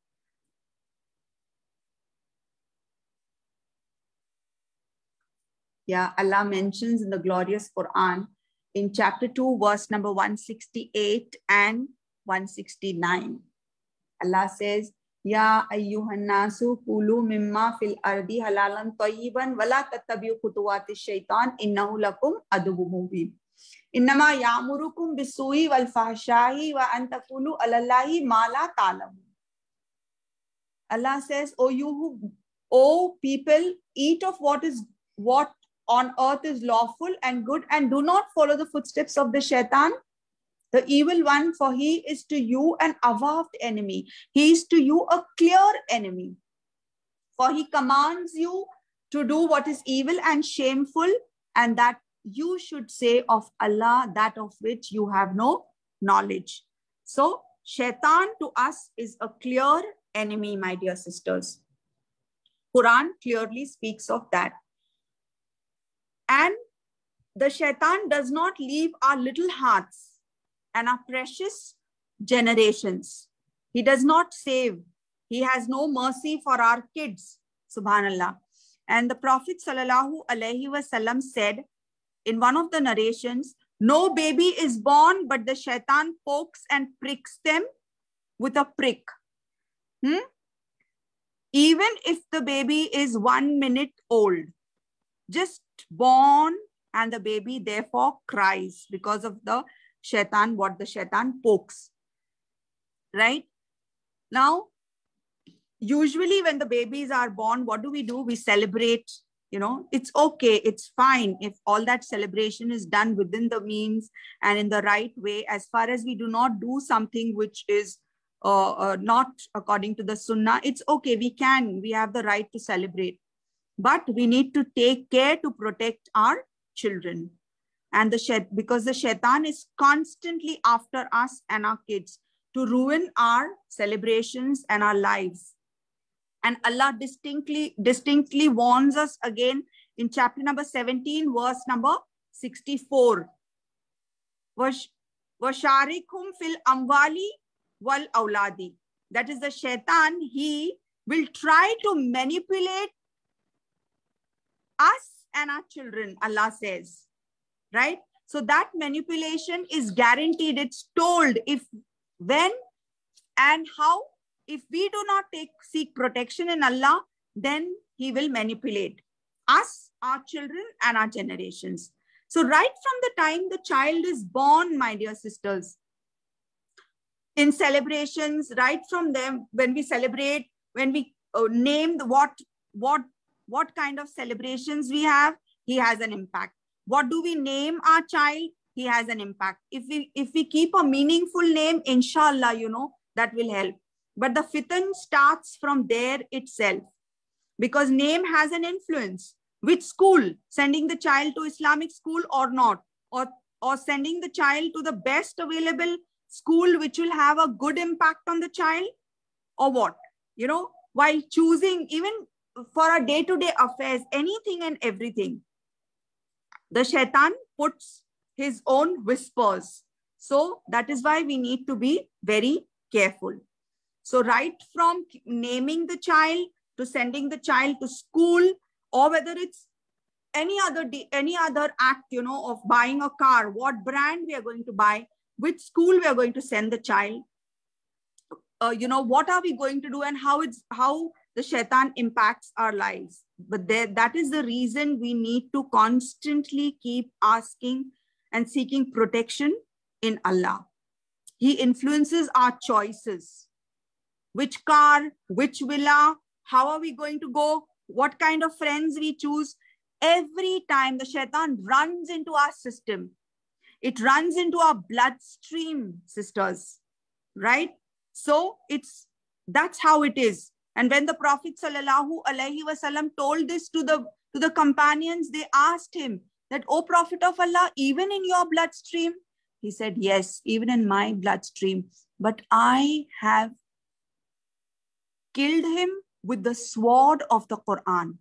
Yeah, Allah mentions in the glorious Quran in chapter 2, verse number 168 and 169. Allah says, Ya ayyuhan nasu kulu mimma fil ardi halalan tayyiban wala tattabi'u khutuwati shaitan innahu lakum aduwwun mubin. Innama ya'murukum bisu'i wal fahsha'i wa an taqulu 'alallahi ma la ta'lamun. Allah says, O people, eat of what on earth is lawful and good, and do not follow the footsteps of the shaitan, the evil one, for he is to you an avowed enemy. He is to you a clear enemy. For he commands you to do what is evil and shameful, and that you should say of Allah that of which you have no knowledge. So, shaitan to us is a clear enemy, my dear sisters. Quran clearly speaks of that. And the shaitan does not leave our little hearts and our precious generations. He does not save. He has no mercy for our kids, subhanallah. And the Prophet Sallallahu Alaihi Wasallam said in one of the narrations, no baby is born, but the shaitan pokes and pricks them with a prick. Even if the baby is 1 minute old, just born, and the baby therefore cries because of the shaitan, what the shaitan pokes. Right? Now, usually when the babies are born, what do? We celebrate. It's okay, it's fine if all that celebration is done within the means and in the right way, as far as we do not do something which is not according to the sunnah. It's okay, we have the right to celebrate. But we need to take care to protect our children. And because the shaitan is constantly after us and our kids to ruin our celebrations and our lives. And Allah distinctly warns us again in chapter number 17, verse number 64. Washarikum fil amwali wal awladi. That is the shaitan. He will try to manipulate us and our children, Allah says. Right? So that manipulation is guaranteed. It's told if, when, and how. If we do not seek protection in Allah, then he will manipulate us, our children, and our generations. So right from the time the child is born, my dear sisters, in celebrations, right from them, when we celebrate, when we name what What kind of celebrations we have, he has an impact. What do we name our child? He has an impact. If we keep a meaningful name, inshallah, that will help. But the fitan starts from there itself, because name has an influence. Which school? Sending the child to Islamic school or not? Or sending the child to the best available school which will have a good impact on the child, or what? While choosing, even for our day-to-day affairs, anything and everything, the shaitan puts his own whispers. So that is why we need to be very careful. So right from naming the child to sending the child to school, or whether it's any other act, of buying a car, what brand we are going to buy, which school we are going to send the child, what are we going to do, and how the shaitan impacts our lives. But that is the reason we need to constantly keep asking and seeking protection in Allah. He influences our choices. Which car, which villa, how are we going to go, what kind of friends we choose. Every time the shaitan runs into our system, it runs into our bloodstream, sisters, right? So that's how it is. And when the Prophet ﷺ told this to the companions, they asked him that, "O Prophet of Allah, even in your bloodstream?" He said, "Yes, even in my bloodstream. But I have killed him with the sword of the Quran."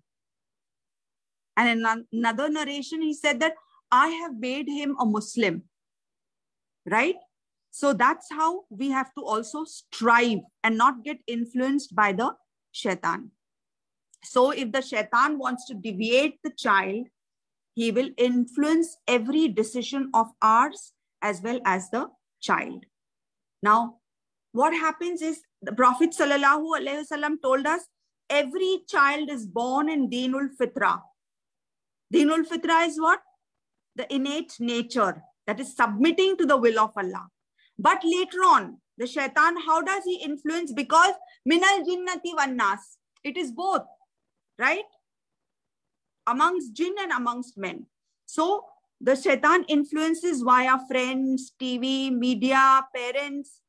And in another narration, he said that I have made him a Muslim, right? So that's how we have to also strive and not get influenced by the shaitan. So if the shaitan wants to deviate the child, he will influence every decision of ours as well as the child. Now, what happens is, the Prophet ﷺ told us, every child is born in Deenul Fitra. Deenul Fitra is what? The innate nature that is submitting to the will of Allah. But later on, the shaitan, how does he influence? Because minal jinnati wan nas, it is both, right? Amongst jinn and amongst men. So the shaitan influences via friends, TV, media, parents.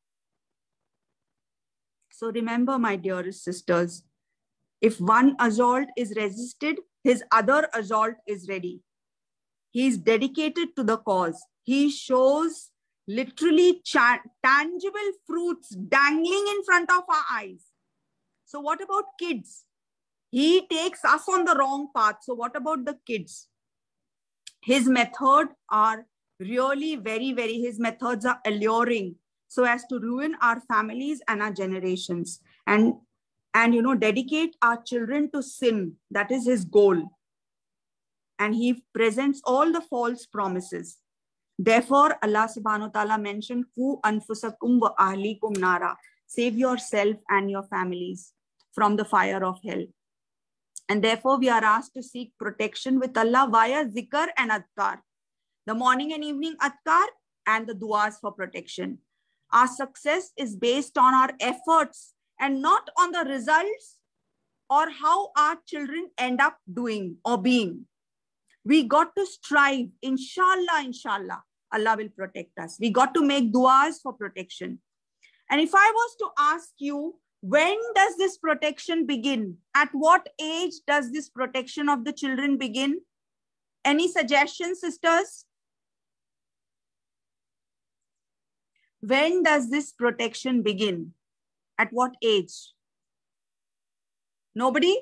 So remember, my dearest sisters, if one assault is resisted, his other assault is ready. He is dedicated to the cause. He shows literally tangible fruits dangling in front of our eyes. So what about kids? He takes us on the wrong path. So what about the kids? His methods are really his methods are alluring, so as to ruin our families and our generations, and dedicate our children to sin. That is his goal. And he presents all the false promises. Therefore, Allah subhanahu wa ta'ala mentioned, "Ku anfusakum wa ahlikum nara." Save yourself and your families from the fire of hell. And therefore, we are asked to seek protection with Allah via zikr and adhkar. The morning and evening adhkar and the duas for protection. Our success is based on our efforts and not on the results or how our children end up doing or being. We got to strive. Inshallah, inshallah, Allah will protect us. We got to make duas for protection. And if I was to ask you, when does this protection begin? At what age does this protection of the children begin? Any suggestions, sisters? When does this protection begin? At what age? Nobody?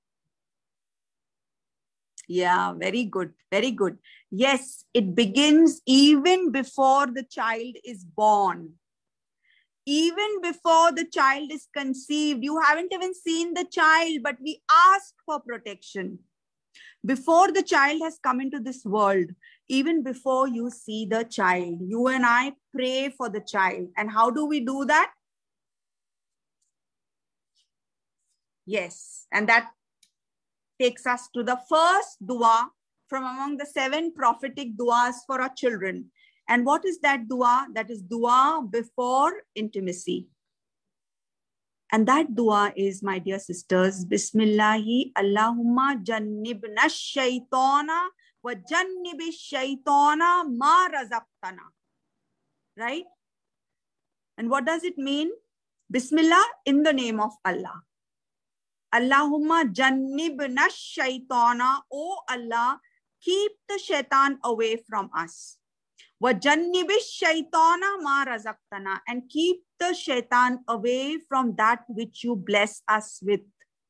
Yeah, very good. Very good. Yes, it begins even before the child is born. Even before the child is conceived. You haven't even seen the child, but we ask for protection. Before the child has come into this world, even before you see the child, you and I pray for the child. And how do we do that? Yes, and that takes us to the first dua from among the 7 prophetic duas for our children. And what is that dua? That is dua before intimacy. And that dua is, my dear sisters, Bismillahi Allahumma jannibna shaitana wa jannibi shaitana ma razaqtana. Right? And what does it mean? Bismillah, in the name of Allah. Allahumma jannibna shaitana, O Allah, keep the shaitan away from us. Wa jannibi shaitana ma razaqtana, and keep the shaitan away from that which you bless us with.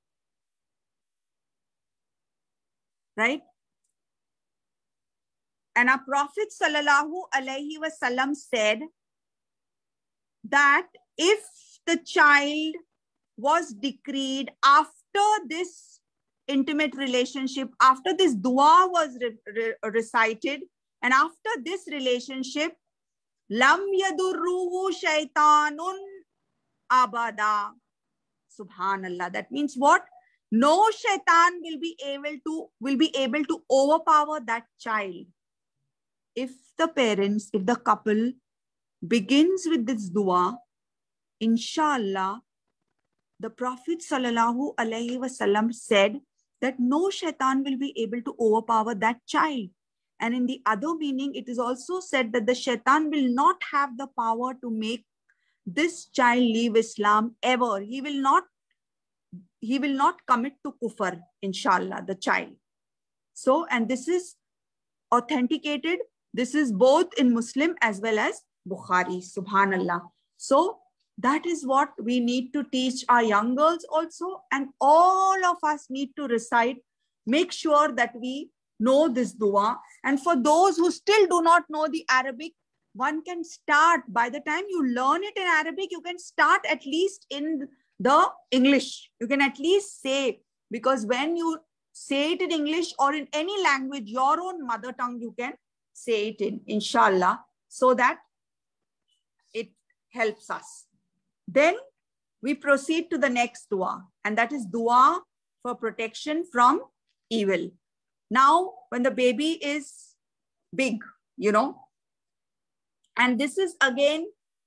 Right? And our Prophet sallallahu alaihi wasallam said that if the child was decreed after this intimate relationship, after this dua was recited, and after this relationship, lam yadurruhu shaitanun abada. Subhanallah. That means what? No shaitan will be able to overpower that child. If the parents, if the couple begins with this dua, inshallah, the Prophet sallallahu alaihi wasallam said that no shaitan will be able to overpower that child. And in the other meaning, it is also said that the shaitan will not have the power to make this child leave Islam ever. He will not commit to kufr, inshallah, the child. So, and this is authenticated. This is both in Muslim as well as Bukhari, subhanallah. So that is what we need to teach our young girls also. And all of us need to recite, make sure that we know this dua. And for those who still do not know the Arabic, one can start, by the time you learn it in Arabic, you can start at least in the English. You can at least say, because when you say it in English or in any language, your own mother tongue, you can say it in, inshallah, so that it helps us. Then we proceed to the next dua, and that is dua for protection from evil. Now, when the baby is big, you know, and this is again,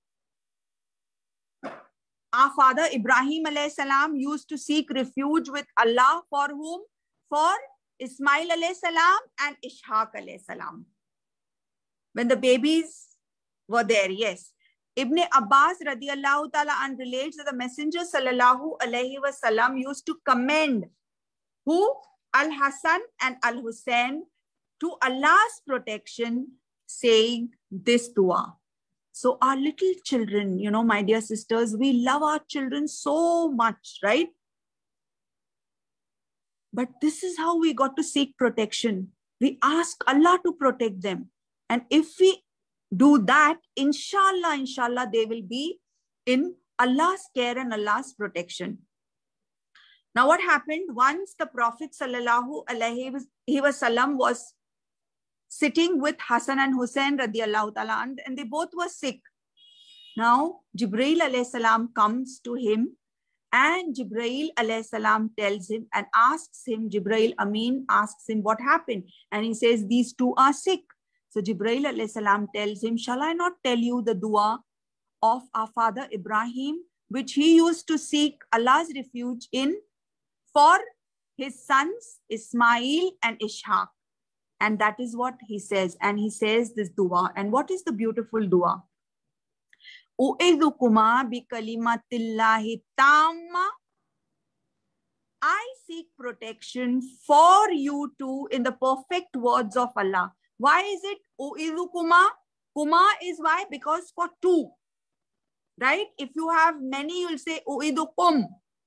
our father Ibrahim alayhi salam used to seek refuge with Allah for whom? For Ismail alayhi salam and Ishaq alayhi salam. When the babies were there, yes. Ibn Abbas radiallahu ta'ala and relates that the Messenger sallallahu alayhi wasallam used to commend who? Al-Hasan and Al-Hussein to Allah's protection, saying this dua. So our little children, you know, my dear sisters, we love our children so much, right? But this is how we got to seek protection. We ask Allah to protect them. And if we do that, inshallah, inshallah, they will be in Allah's care and Allah's protection. Now, what happened once the Prophet sallallahu alaihi wasallam was sitting with Hassan and Hussein radiallahu ta'ala, and they both were sick. Now, Jibreel alayhi salam comes to him, and Jibreel alayhi salam tells him and asks him, Jibreel Amin asks him what happened. And he says, these two are sick. So Jibreel alayhi salam tells him, shall I not tell you the dua of our father Ibrahim, which he used to seek Allah's refuge in for his sons Ismail and Ishaq? And that is what he says. And he says this dua. And what is the beautiful dua? U'idhukuma bi kalimatillahi tamma. I seek protection for you two in the perfect words of Allah. Why is it u'idhukuma? Kuma is why? Because for two. Right? If you have many, you'll say u'idhukum.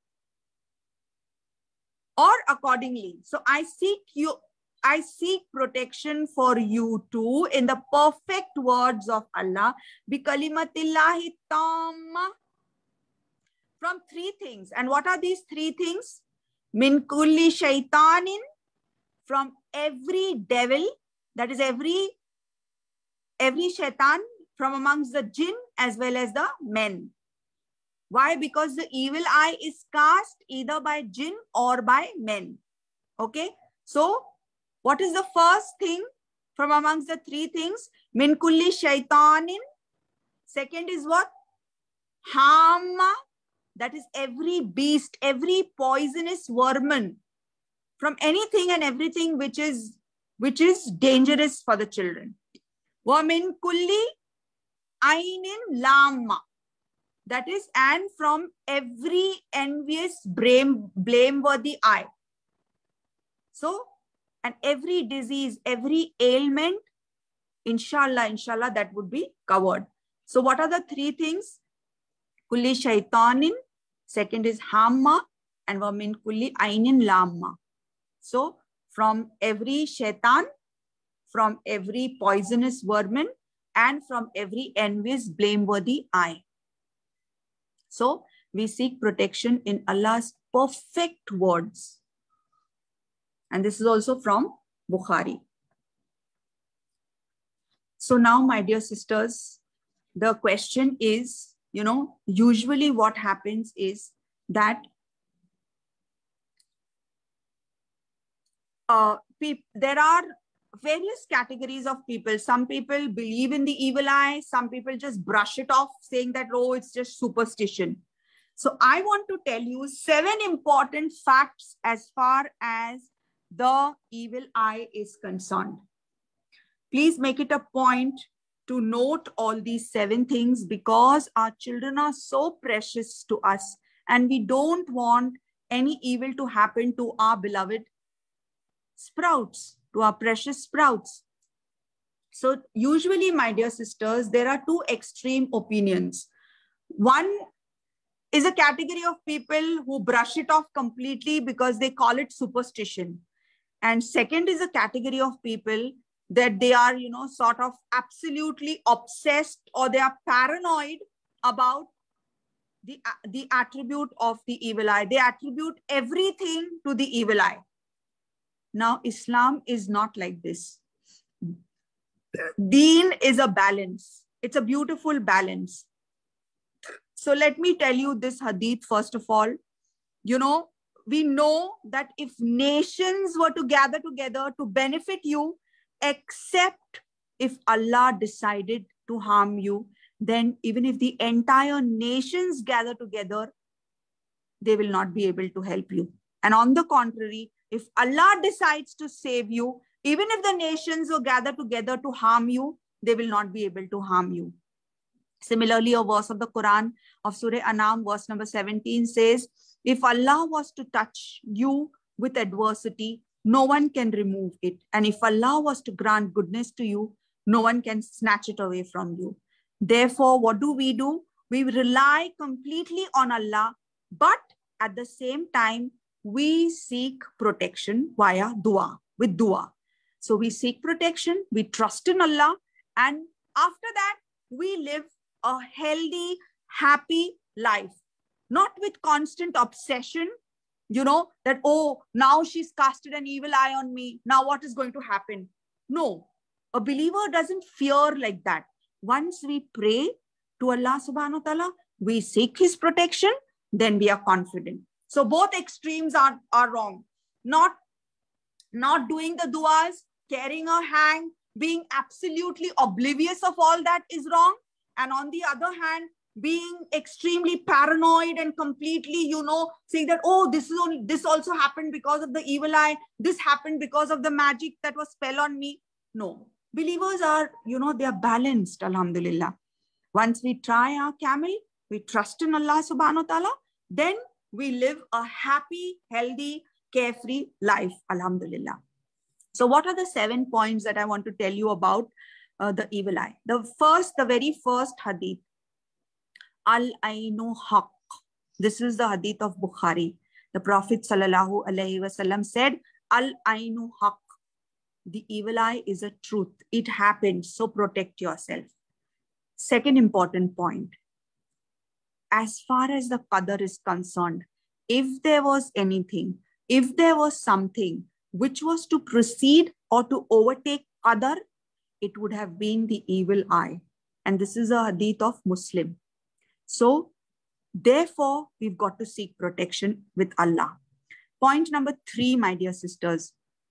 Or accordingly. So I seek protection for you too in the perfect words of Allah. Bi kalimatillahi tamma. From three things. And what are these three things? Min kulli shaitanin. From every devil. That is every shaitan from amongst the jinn as well as the men. Why? Because the evil eye is cast either by jinn or by men. Okay. So, what is the first thing from amongst the three things? Min kulli shaitanin. Second is what? Hamma. that is every beast, every poisonous vermin, from anything and everything which is dangerous for the children. وَمِن kulli ainin lamma. That is, and from every envious, blameworthy eye. So, and every disease, every ailment, inshallah, that would be covered. So what are the three things? Kulli shaitanin, second is hamma, and wa min kulli ainin lamma. So from every shaitan, from every poisonous vermin, and from every envious, blameworthy eye. So we seek protection in Allah's perfect words. And this is also from Bukhari. So now, my dear sisters, the question is, usually what happens is that there are various categories of people. Some people believe in the evil eye. Some people just brush it off, saying that, oh, it's just superstition. So I want to tell you 7 important facts as far as the evil eye is concerned. Please make it a point to note all these 7 things, because our children are so precious to us and we don't want any evil to happen to our beloved sprouts, to our precious sprouts. So usually, my dear sisters, there are 2 extreme opinions. One is a category of people who brush it off completely because they call it superstition. And second is a category of people that they are, sort of absolutely obsessed, or they are paranoid about the attribute of the evil eye. They attribute everything to the evil eye. Now, Islam is not like this. Deen is a balance. It's a beautiful balance. So let me tell you this hadith first of all. We know that if nations were to gather together to benefit you, except if Allah decided to harm you, then even if the entire nations gather together, they will not be able to help you. And on the contrary, if Allah decides to save you, even if the nations will gather together to harm you, they will not be able to harm you. Similarly, a verse of the Quran of Surah Anam, verse number 17 says, if Allah was to touch you with adversity, no one can remove it. And if Allah was to grant goodness to you, no one can snatch it away from you. Therefore, what do? We rely completely on Allah, but at the same time, we seek protection via dua, with dua. So we seek protection, we trust in Allah, and after that, we live a healthy, happy life. Not with constant obsession, that, oh, now she's casted an evil eye on me. Now what is going to happen? No, a believer doesn't fear like that. Once we pray to Allah subhanahu wa ta'ala, we seek his protection, then we are confident. So both extremes are wrong. Not doing the duas, carrying a hang, being absolutely oblivious of all that is wrong. And on the other hand, being extremely paranoid and completely, saying that, oh, this also happened because of the evil eye. This happened because of the magic that was fell on me. No, believers are, they are balanced, alhamdulillah. Once we try our camel, we trust in Allah subhanahu wa ta'ala, then we live a happy, healthy, carefree life, alhamdulillah. So what are the 7 points that I want to tell you about the evil eye? The very first hadith, Al-Ainu Haq. This is the hadith of Bukhari. The Prophet sallallahu alaihi wasallam said, Al-Ainu Haq. The evil eye is a truth. It happens, so protect yourself. Second important point. As far as the qadar is concerned, if there was anything, if there was something which was to precede or to overtake qadar, it would have been the evil eye. And this is a hadith of Muslim. So, therefore, we've got to seek protection with Allah. Point number 3, my dear sisters.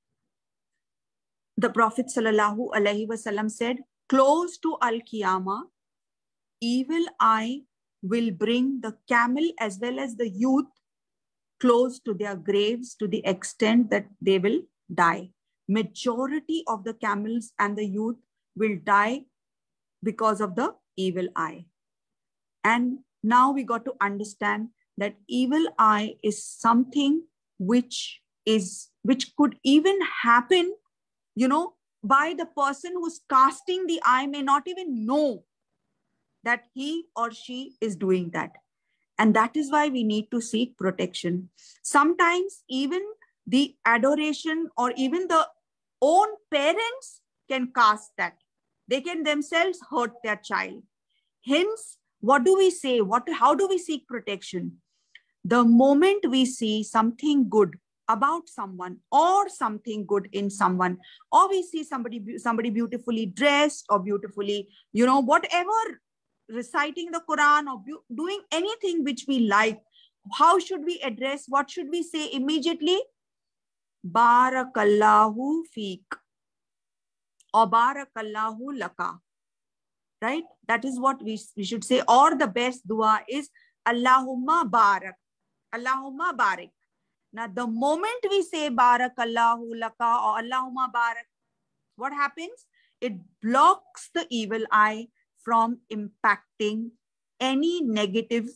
The Prophet sallallahu alaihi wasallam said, close to Al-Qiyamah, evil eye will bring the camel as well as the youth close to their graves to the extent that they will die. Majority of the camels and the youth will die because of the evil eye. And now we got to understand that evil eye is something which could even happen, by the person who's casting the eye may not even know that he or she is doing that. And that is why we need to seek protection. Sometimes even the adoration or even the own parents can cast that. They can themselves hurt their child. Hence, what do we say? How do we seek protection? The moment we see something good about someone or something good in someone, or we see somebody beautifully dressed or beautifully, whatever, reciting the Quran or doing anything which we like, how should we address? What should we say immediately? Barakallahu feek or Barakallahu laka. Right? That is what we should say. Or the best dua is Allahumma barak. Allahumma barik. Now, the moment we say Barakallahu laka or Allahumma barak, what happens? It blocks the evil eye from impacting any negative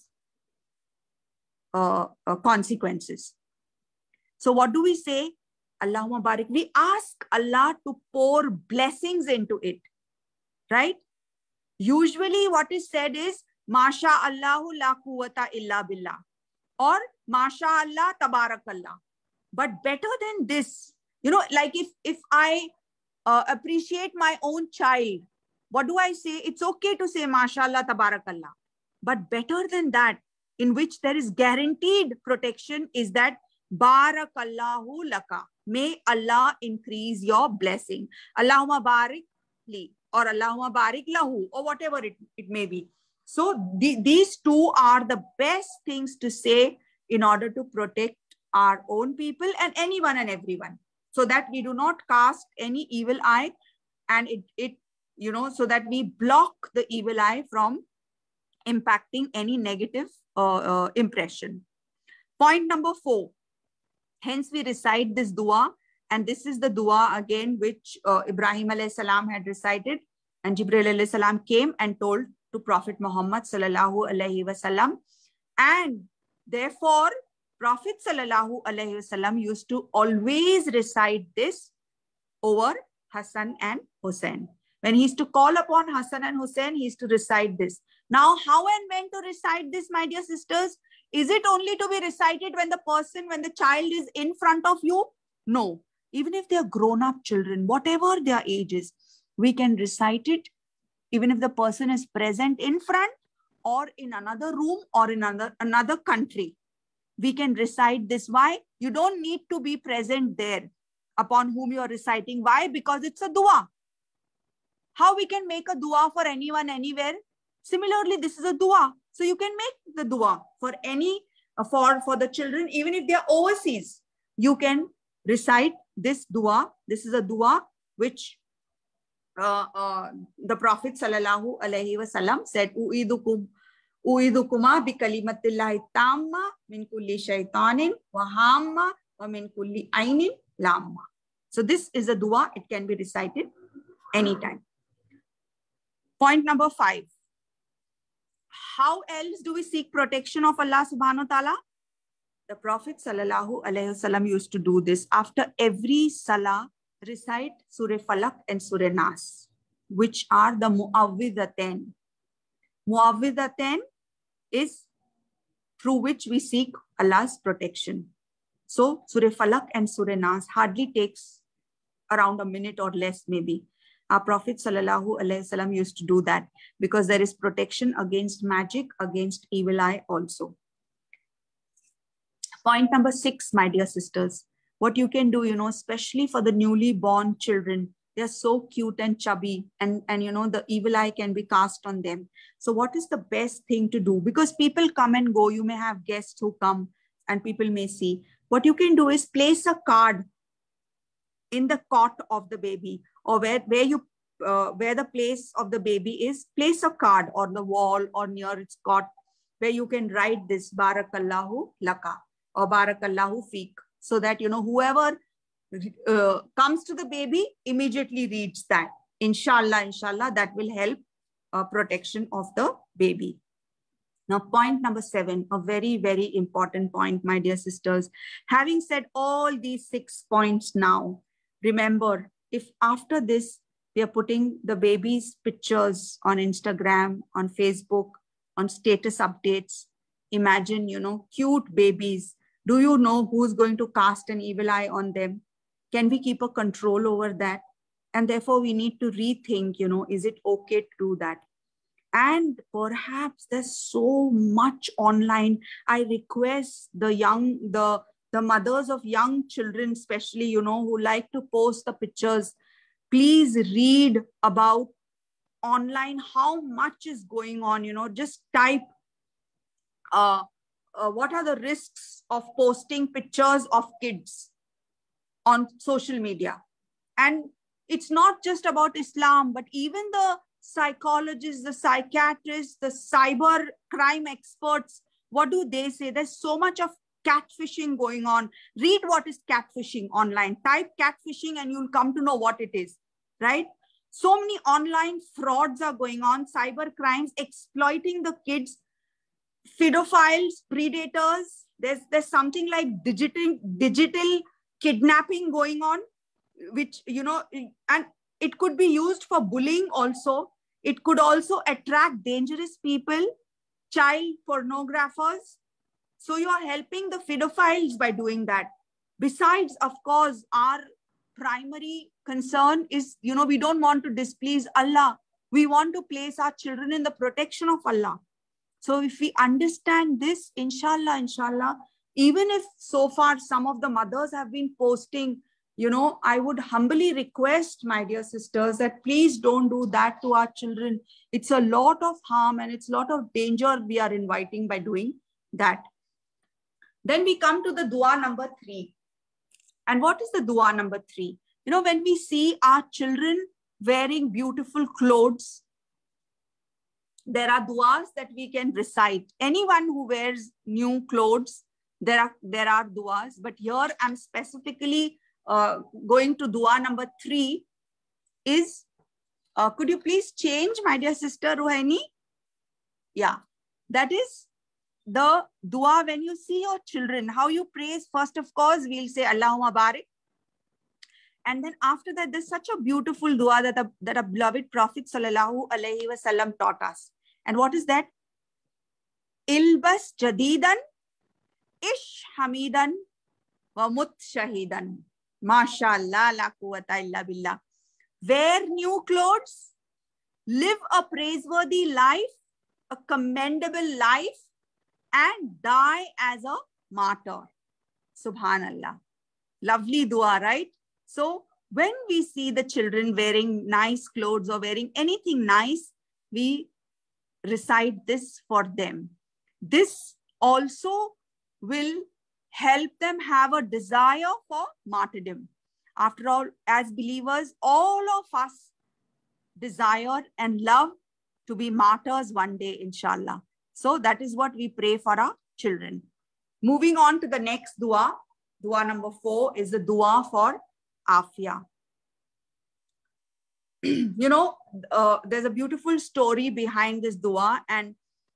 consequences. So what do we say? Allahumma barik. We ask Allah to pour blessings into it. Right? Usually what is said is Masha Allahu la quwwata illa billah or Masha Allah tabarakallah. But better than this, like if I appreciate my own child, what do I say? It's okay to say Masha Allah tabarakallah. But better than that, in which there is guaranteed protection, is that Barakallahu laka. May Allah increase your blessing. Allahumma barik li or Allahumma barik lahu or whatever it may be. So these two are the best things to say in order to protect our own people and anyone and everyone, so that we do not cast any evil eye, and so that we block the evil eye from impacting any negative impression. Point number 4. Hence we recite this dua, and this is the dua again which Ibrahim alayhi salam had recited, and Jibreel alayhi salam came and told to Prophet Muhammad sallallahu alayhi wasallam, and therefore Prophet sallallahu alayhi wasallam used to always recite this over Hassan and Hussein. When he used to call upon Hassan and Hussein, he used to recite this. Now, how and when to recite this, my dear sisters? Is it only to be recited when the child is in front of you? No. Even if they are grown-up children, whatever their age is, we can recite it even if the person is present in front or in another room or in another country. We can recite this. Why? You don't need to be present there upon whom you are reciting. Why? Because it's a dua. How we can make a dua for anyone, anywhere? Similarly, this is a dua. So you can make the dua for for the children, even if they are overseas. You can recite this dua. This is a dua which the Prophet sallallahu alaihi wasallam said, Uidukuma bi kalimatillahi tamma min kulli shaitanin wa hamma wa min kulli ainin lamma. So this is a dua. It can be recited anytime. Point number 5. How else do we seek protection of Allah subhanahu wa ta'ala? The Prophet sallallahu alaihi wasallam used to do this. After every salah, recite Surah Falaq and Surah Nas, which are the Mu'awwidhatayn. Mu'awwidhatayn is through which we seek Allah's protection. So Surah Falaq and Surah Nas hardly takes around a minute or less maybe. Our Prophet sallallahu alaihi wasallam used to do that because there is protection against magic, against evil eye also. Point number 6, my dear sisters, what you can do, especially for the newly born children, they're so cute and chubby, and the evil eye can be cast on them. So what is the best thing to do? Because people come and go, you may have guests who come and people may see. What you can do is place a card in the cot of the baby, or where the place of the baby is. Place a card on the wall or near its cot, where you can write this Barakallahu Laka or Barakallahu Feek, so that, whoever comes to the baby immediately reads that. Inshallah, that will help protection of the baby. Now, point number 7, a very, very important point, my dear sisters. Having said all these 6 points now, remember, if after this, we are putting the baby's pictures on Instagram, on Facebook, on status updates, imagine, cute babies. Do you know who's going to cast an evil eye on them? Can we keep a control over that? And therefore, we need to rethink, is it okay to do that? And perhaps there's so much online. I request the mothers of young children, especially, who like to post the pictures, please read about online, how much is going on, just type, what are the risks of posting pictures of kids on social media? And it's not just about Islam, but even the psychologists, the psychiatrists, the cyber crime experts, what do they say? There's so much of catfishing going on. Read what is catfishing online. Type catfishing and you'll come to know what it is, right? So many online frauds are going on, cyber crimes, exploiting the kids, pedophiles, predators. There's something like digital kidnapping going on, which, and it could be used for bullying also. It could also attract dangerous people, child pornographers. So you are helping the pedophiles by doing that. Besides, of course, our primary concern is, we don't want to displease Allah. We want to place our children in the protection of Allah. So if we understand this, inshallah, even if so far some of the mothers have been posting, I would humbly request, my dear sisters, that please don't do that to our children. It's a lot of harm and it's a lot of danger we are inviting by doing that. Then we come to the dua number 3. And what is the dua number 3? When we see our children wearing beautiful clothes, there are duas that we can recite. Anyone who wears new clothes, there are duas. But here I'm specifically going to dua number 3 is, could you please change, my dear sister Ruhaini? Yeah, that is the dua when you see your children, how you praise. First, of course, we'll say Allahumma barik. And then after that, there's such a beautiful dua that a beloved Prophet Sallallahu Alaihi Wasallam taught us. And what is that? Ilbas jadidan, ish hamidan, wa mut shahidan. MashaAllah, la quwwata illa billah. Wear new clothes, live a praiseworthy life, a commendable life, and die as a martyr. Subhanallah. Lovely dua, right? So when we see the children wearing nice clothes or wearing anything nice, we recite this for them. This also will help them have a desire for martyrdom. After all, as believers, all of us desire and love to be martyrs one day, inshallah. So that is what we pray for our children. Moving on to the next dua. Dua number 4 is the dua for Afia. There's a beautiful story behind this dua. And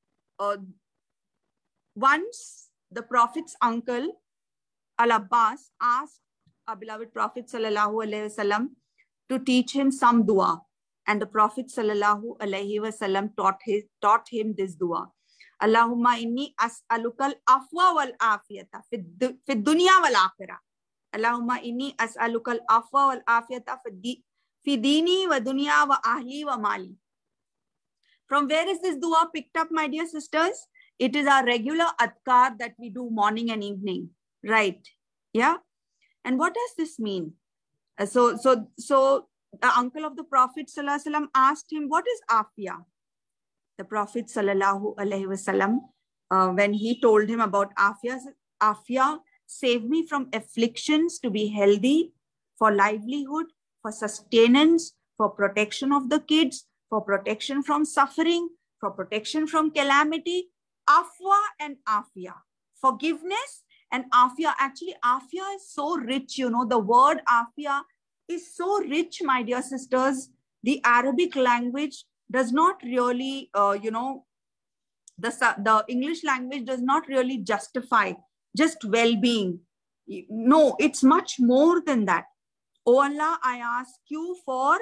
once the Prophet's uncle, Al-Abbas, asked our beloved Prophet Sallallahu Alaihi Wasallam to teach him some dua. And the Prophet Sallallahu Alaihi Wasallam taught him this dua. Allahumma inni as'alukal afwa wal afiyata fi dunya wal akhirah. Allahumma inni as'alukal afwa wal afiyata fi dini wa dunya wa ahli wa mali. From where is this dua picked up, my dear sisters? It is our regular adhkar that we do morning and evening, right? Yeah. And what does this mean? So the uncle of the Prophet Sallallahu Alaihi Wasallam asked him, what is afia? The Prophet Sallallahu Alaihi Wasallam, when he told him about afia, save me from afflictions, to be healthy, for livelihood, for sustenance, for protection of the kids, for protection from suffering, for protection from calamity. Afwa and afia. Forgiveness and afia. Actually, afia is so rich, you know, the word afia is so rich, my dear sisters. The Arabic language does not really, the English language does not really justify just well-being. No, it's much more than that. Oh Allah, I ask you for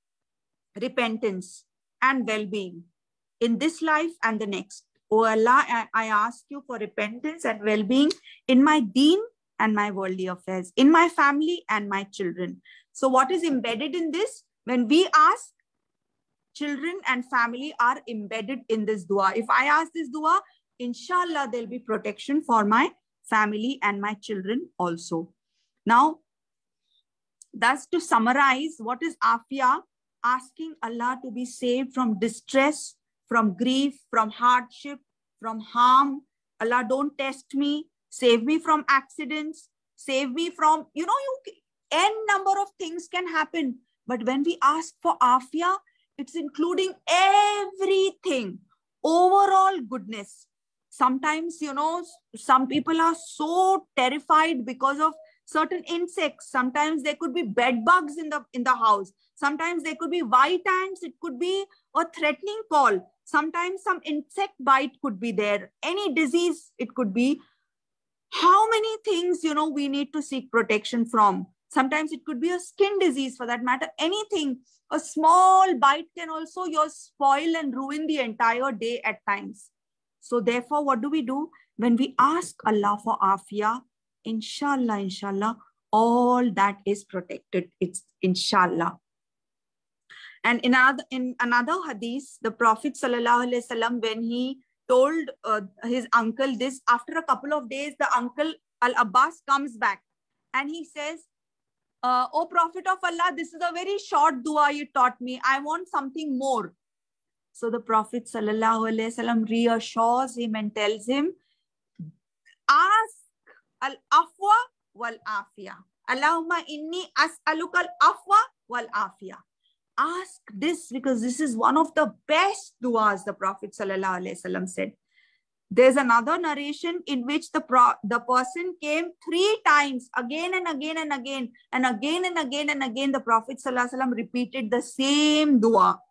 repentance and well-being in this life and the next. Oh Allah, I ask you for repentance and well-being in my deen and my worldly affairs, in my family and my children. So what is embedded in this? When we ask, children and family are embedded in this dua. If I ask this dua, inshallah, there'll be protection for my family and my children also. Now, thus to summarize, what is afia? Asking Allah to be saved from distress, from grief, from hardship, from harm. Allah, don't test me. Save me from accidents. Save me from, n number of things can happen. But when we ask for afia, it's including everything, overall goodness. Sometimes, some people are so terrified because of certain insects. Sometimes there could be bed bugs in the house. Sometimes there could be white ants. It could be a threatening call. Sometimes some insect bite could be there. Any disease it could be. How many things, we need to seek protection from? Sometimes it could be a skin disease for that matter. Anything. A small bite can also spoil and ruin the entire day at times. So therefore, what do? When we ask Allah for afia, inshallah, all that is protected. It's inshallah. And in another hadith, the Prophet ﷺ, when he told his uncle this, after a couple of days, the uncle Al-Abbas comes back and he says, "O Prophet of Allah, this is a very short dua you taught me. I want something more." So the Prophet ﷺ reassures him and tells him, ask al-afwa wal-afia. Allahumma inni as'aluka al-afwa wal-afia. Ask this because this is one of the best duas, the Prophet ﷺ said. There's another narration in which the person came 3 times, again and again and again, and again and again and again, the Prophet ﷺ repeated the same dua.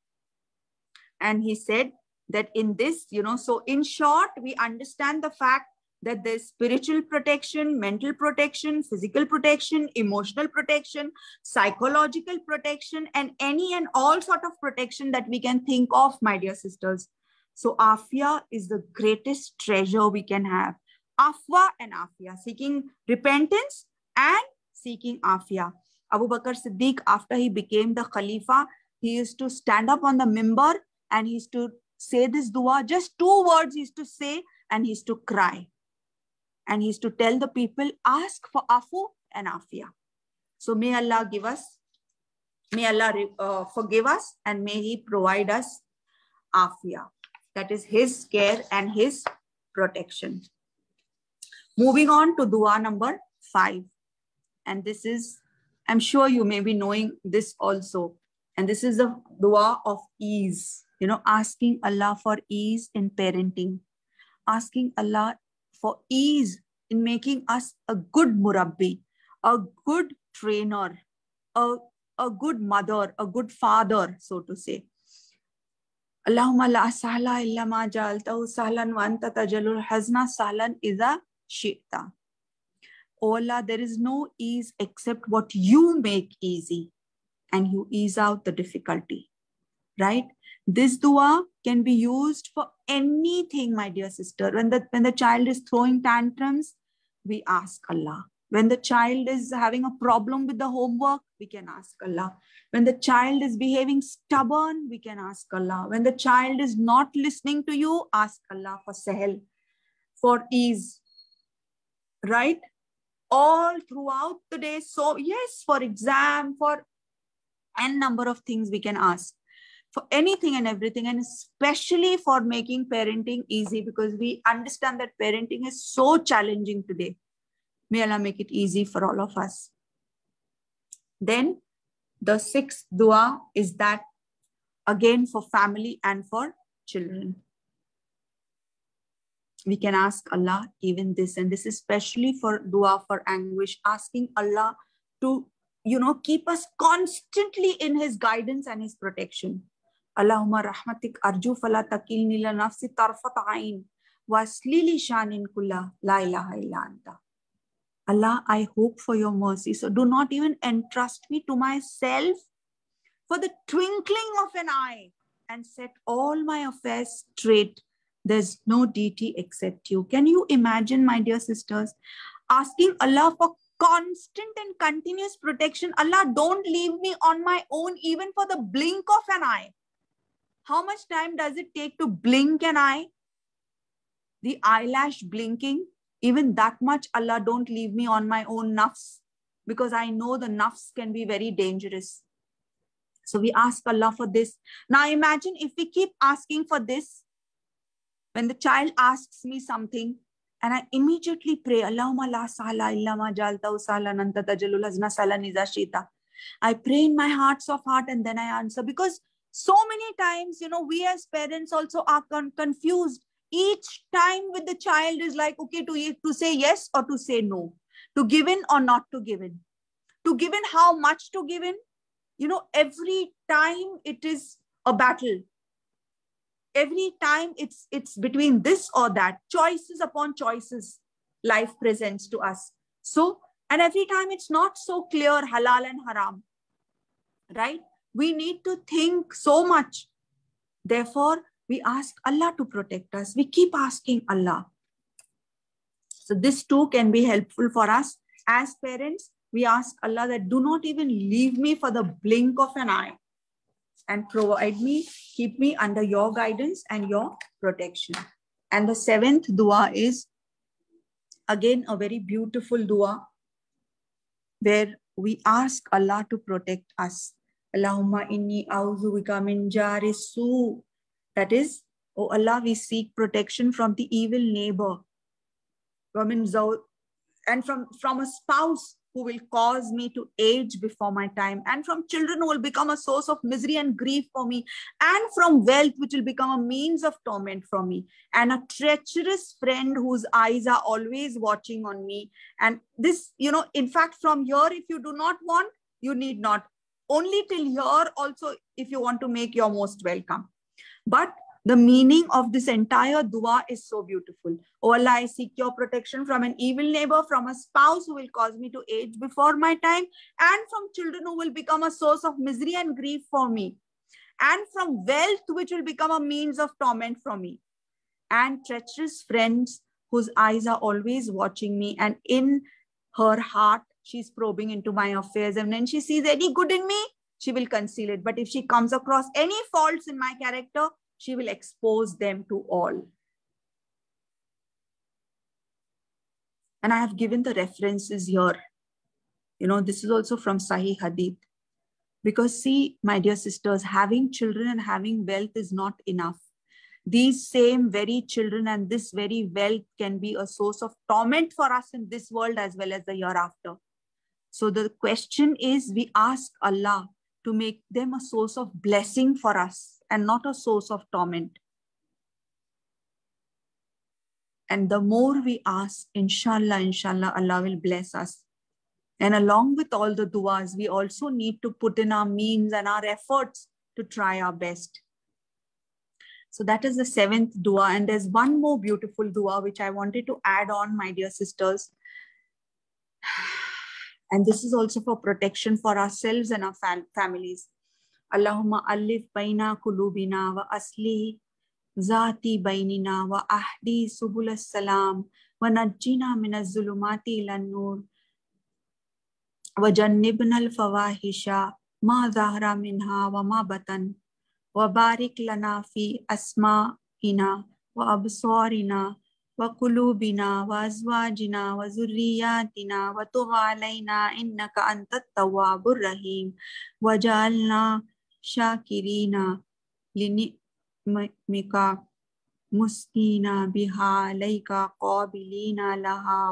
And he said that in this, so in short, we understand the fact that there's spiritual protection, mental protection, physical protection, emotional protection, psychological protection, and any and all sort of protection that we can think of, my dear sisters. So afia is the greatest treasure we can have. Afwa and afia, seeking repentance and seeking afia. Abu Bakr Siddiq, after he became the Khalifa, he used to stand up on the mimbar and he used to say this dua, just 2 words he used to say, and he used to cry. And he used to tell the people, ask for afu and afia. So may Allah give us, may Allah forgive us, and may He provide us afia. That is His care and His protection. Moving on to dua number 5. And this is, I'm sure you may be knowing this also. And this is the dua of ease. Asking Allah for ease in parenting. Asking Allah for ease in making us a good murabbi, a good trainer, a good mother, a good father, so to say. Allahumma la sahla illa ma ja'altahu sahlan wa anta tajalul hazna sahlan idha shi'ta. Oh Allah, there is no ease except what you make easy, and you ease out the difficulty, right? This dua can be used for anything, my dear sister. When the child is throwing tantrums, we ask Allah. When the child is having a problem with the homework, we can ask Allah. When the child is behaving stubborn, we can ask Allah. When the child is not listening to you, ask Allah for sahel, for ease, right? All throughout the day. So yes, for exam, for n number of things we can ask. For anything and everything, and especially for making parenting easy, because we understand that parenting is so challenging today. May Allah make it easy for all of us. Then the 6th dua is that again for family and for children. we can ask Allah even this, and this is especially for dua for anguish, asking Allah to, keep us constantly in His guidance and His protection. Allahumma rahmatik arju fala takilni la nafsi tarfat ain waslili shanin kulla la ilaha illa anta. Allah, I hope for your mercy, so do not even entrust me to myself for the twinkling of an eye, and set all my affairs straight. There's no deity except you. Can you imagine, my dear sisters, asking Allah for constant and continuous protection? Allah, don't leave me on my own even for the blink of an eye. How much time does it take to blink an eye? The eyelash blinking, even that much, Allah, don't leave me on my own nafs, because I know the nafs can be very dangerous. So we ask Allah for this. Now imagine if we keep asking for this, when the child asks me something and I immediately pray, Allahumma la sahla illa ma jaltahu sahlan anta tajalul hazna sahlan iza shita. I pray in my hearts of heart and then I answer, because so many times, we as parents also are confused. Each time with the child is like, okay, to say yes or to say no, to give in or not to give in, how much to give in. Every time it is a battle. Every time it's between this or that, choices upon choices life presents to us. So, and every time it's not so clear, halal and haram, right? We need to think so much. Therefore, we ask Allah to protect us. We keep asking Allah. So this too can be helpful for us as parents. We ask Allah that do not even leave me for the blink of an eye, and provide me, keep me under your guidance and your protection. And the 7th dua is again a very beautiful dua where we ask Allah to protect us. Allahumma inni a'udhu bika min jari su. That is, oh Allah, we seek protection from the evil neighbor, and from a spouse who will cause me to age before my time, and from children who will become a source of misery and grief for me, and from wealth which will become a means of torment for me, and a treacherous friend whose eyes are always watching on me. And this, in fact, from here, if you do not want, you need not. Only till here also, if you want to make, you're most welcome. But the meaning of this entire dua is so beautiful. Oh Allah, I seek your protection from an evil neighbor, from a spouse who will cause me to age before my time, and from children who will become a source of misery and grief for me, and from wealth which will become a means of torment for me, and treacherous friends whose eyes are always watching me, and in her heart she's probing into my affairs, and when she sees any good in me, she will conceal it. But if she comes across any faults in my character, she will expose them to all. And I have given the references here. This is also from Sahih Hadith. Because see, my dear sisters, having children and having wealth is not enough. These same very children and this very wealth can be a source of torment for us in this world as well as the hereafter. So the question is, we ask Allah to make them a source of blessing for us and not a source of torment. And the more we ask, inshallah, Allah will bless us. And along with all the duas, we also need to put in our means and our efforts to try our best. So that is the 7th dua. And there's one more beautiful dua which I wanted to add on, my dear sisters. And this is also for protection for ourselves and our families. Allahumma alif baina kulubina wa asli zati bainina wa ahdi subul salam wa najjina minaz zulumati ilan nur wa jannibna al fawahisha ma zahra minha wa ma batan wa barik lana fi asma'ina wa absarina wa kulubina wa azwajina wa zurriyatina wa tub alayna innaka antat tawwabur rahim wa ja'alna shakirina linikmika muskina biha alayka qabilina laha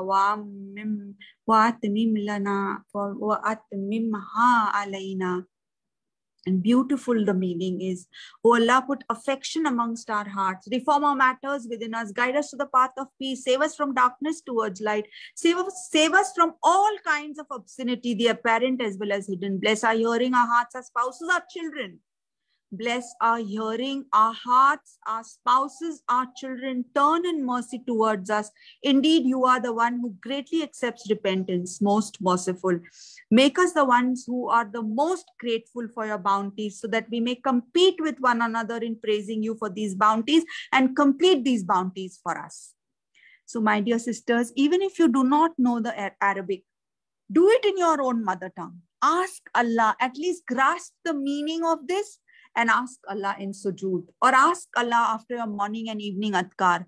wa atmim lana wa atmimha alayna. And beautiful the meaning is. O Allah, put affection amongst our hearts. Reform our matters within us. Guide us to the path of peace. Save us from darkness towards light. Save us from all kinds of obscenity, the apparent as well as hidden. Bless our hearing, our hearts, our spouses, our children. Bless our hearing, our hearts, our spouses, our children. Turn in mercy towards us. Indeed, you are the one who greatly accepts repentance, most merciful. Make us the ones who are the most grateful for your bounties, so that we may compete with one another in praising you for these bounties and complete these bounties for us. So, my dear sisters, even if you do not know the Arabic, do it in your own mother tongue. Ask Allah, at least grasp the meaning of this, and ask Allah in sujood, or ask Allah after your morning and evening adhkar.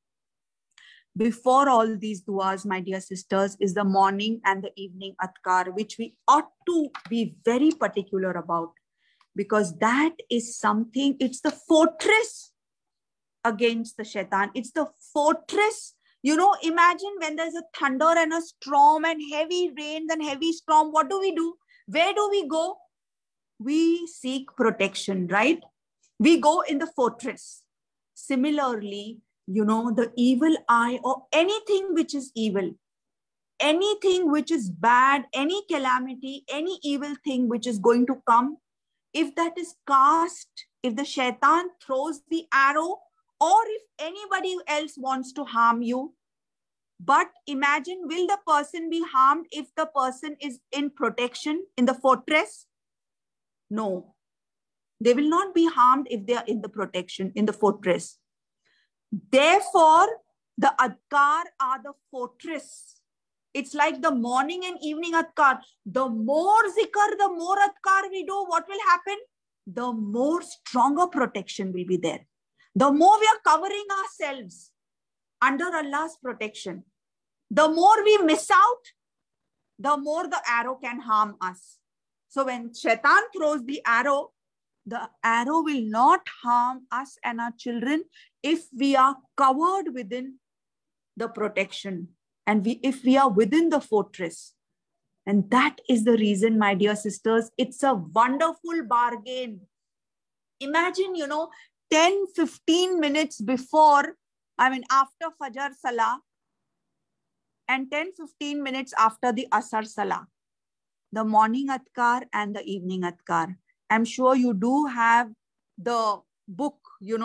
Before all these duas, my dear sisters, is the morning and the evening adhkar, which we ought to be very particular about, because that is something, it's the fortress against the shaitan. It's the fortress. You know, imagine when there's a thunder and a storm and heavy rains and heavy storm, what do? Where do we go? We seek protection, right? We go in the fortress. Similarly, you know, the evil eye or anything which is evil, anything which is bad, any calamity, any evil thing which is going to come, if that is cast, if the shaitan throws the arrow, or if anybody else wants to harm you, but imagine, will the person be harmed if the person is in protection in the fortress? No, they will not be harmed if they are in the protection, in the fortress. Therefore, the adhkar are the fortress. It's like the morning and evening adhkar. The more zikr, the more adhkar we do, what will happen? The more stronger protection will be there. The more we are covering ourselves under Allah's protection, the more we miss out, the more the arrow can harm us. So when shaitan throws the arrow will not harm us and our children if we are covered within the protection and if we are within the fortress. And that is the reason, my dear sisters, it's a wonderful bargain. Imagine, 10-15 minutes before, after Fajr Salah, and 10-15 minutes after the Asar Salah, the morning adhkar and the evening adhkar. I'm sure you do have the book,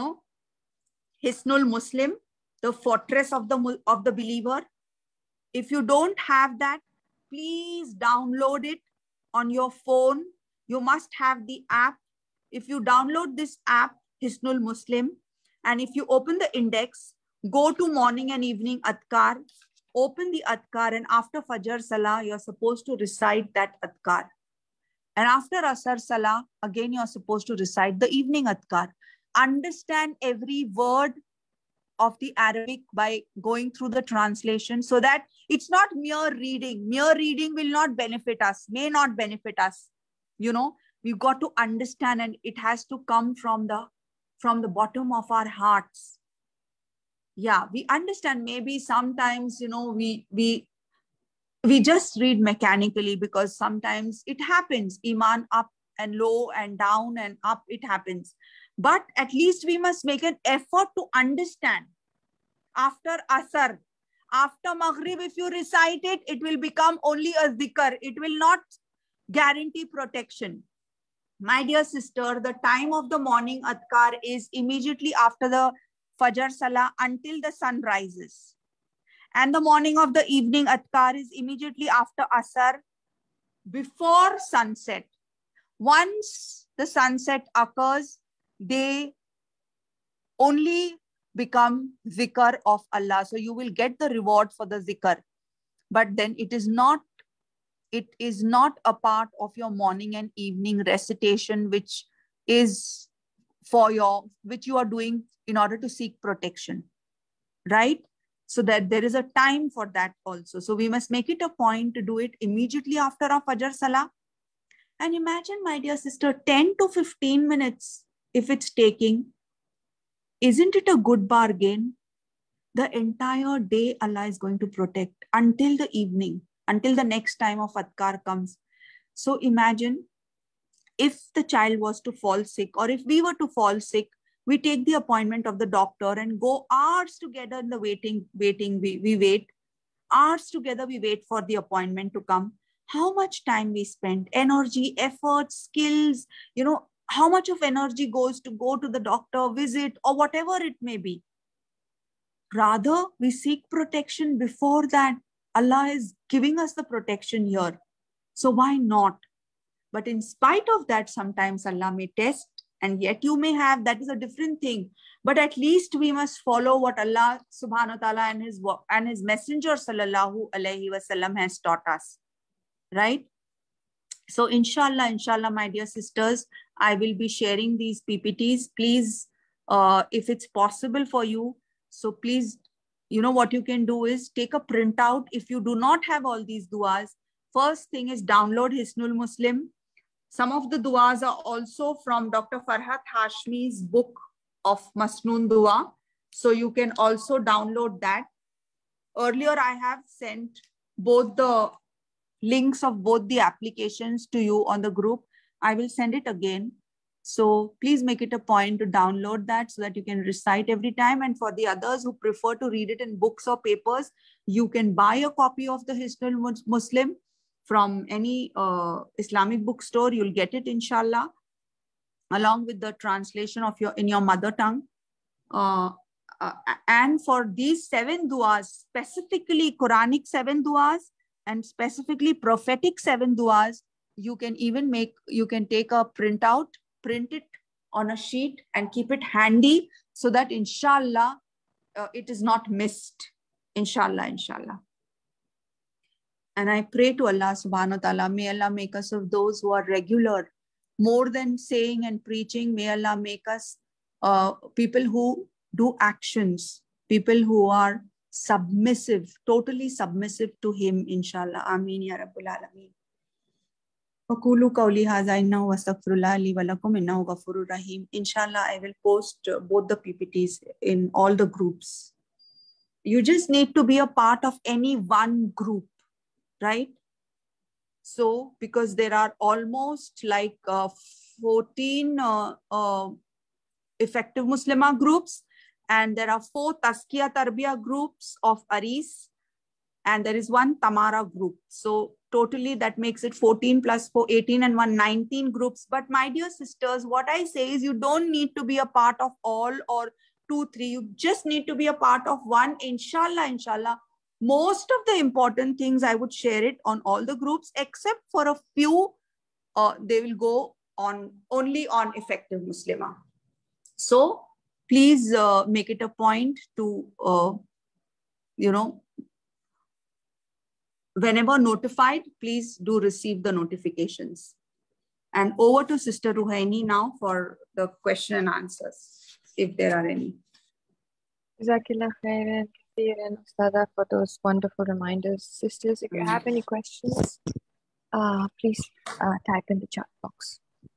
Hisnul Muslim, the fortress of the believer. If you don't have that, please download it on your phone. You must have the app. If you download this app, Hisnul Muslim, and if you open the index, go to morning and evening adhkar, open the adhkar, and after Fajr Salah, you're supposed to recite that adhkar. And after Asar Salah, again, you're supposed to recite the evening adhkar. Understand every word of the Arabic by going through the translation, so that it's not mere reading. Mere reading will not benefit us, may not benefit us. We've got to understand, and it has to come from the bottom of our hearts. Yeah, we understand. Maybe sometimes, we just read mechanically, because sometimes it happens. Iman up and low and down and up, it happens. But at least we must make an effort to understand. After Asar, after Maghrib, if you recite it, it will become only a zikr. It will not guarantee protection. My dear sister, the time of the morning adhkar is immediately after the Fajr Salah until the sun rises. And the morning of the evening adhkar is immediately after Asar, before sunset. Once the sunset occurs, they only become zikr of Allah. So you will get the reward for the zikr. But then it is not a part of your morning and evening recitation, which you are doing in order to seek protection, right? So that there is a time for that also. So we must make it a point to do it immediately after our Fajr Salah. And imagine, my dear sister, 10 to 15 minutes, if it's taking, isn't it a good bargain? The entire day Allah is going to protect until the evening, until the next time of adhkar comes. So imagine, if the child was to fall sick, or if we were to fall sick, we take the appointment of the doctor and go hours together in the waiting. We wait hours together. We wait for the appointment to come. How much time we spend, energy, effort, skills, how much of energy goes to go to the doctor, visit, or whatever it may be. Rather, we seek protection before that. Allah is giving us the protection here. So why not? But in spite of that, sometimes Allah may test, and yet you may have, that is a different thing. But at least we must follow what Allah subhanahu wa ta'ala and his messenger sallallahu alaihi wasallam has taught us. Right? So inshallah, my dear sisters, I will be sharing these PPTs. Please, if it's possible for you, so please, what you can do is take a printout. If you do not have all these du'as, first thing is download Hisnul Muslim. Some of the du'as are also from Dr. Farhat Hashmi's book of Masnoon Dua. So you can also download that. Earlier, I have sent both the links of both the applications to you on the group. I will send it again. So please make it a point to download that so that you can recite every time. And for the others who prefer to read it in books or papers, you can buy a copy of the Hisnul Muslim from any Islamic bookstore. You'll get it, inshallah, along with the translation of in your mother tongue. And for these 7 du'as, specifically Quranic 7 du'as and specifically prophetic 7 du'as, you can take a printout, print it on a sheet and keep it handy so that inshallah it is not missed. Inshallah. And I pray to Allah subhanahu wa ta'ala, may Allah make us of those who are regular, more than saying and preaching. May Allah make us people who do actions, people who are submissive, totally submissive to Him, inshallah. Ameen ya Rabbul Alameen. Fakulu qawli hadha innahu wastaghfirullah li wa lakum innahu ghafurur rahim. Inshallah, I will post both the PPTs in all the groups. You just need to be a part of any one group, right? So, because there are almost like 14 effective Muslimah groups, and there are 4 Tazkiyah Tarbiyah groups of Aris, and there is 1 Tamara group. So totally that makes it 14 plus 4, 18 and 1, 19 groups. But my dear sisters, what I say is you don't need to be a part of all or 2, 3. You just need to be a part of one. Inshallah. Most of the important things I would share it on all the groups, except for a few, they will go on only on effective Muslimah. So please make it a point to, whenever notified, please do receive the notifications. And over to Sister Ruhaini now for the question and answers, if there are any. Jazakallah khairan kathiran, Ustada, for those wonderful reminders. Sisters, if you have any questions, please type in the chat box.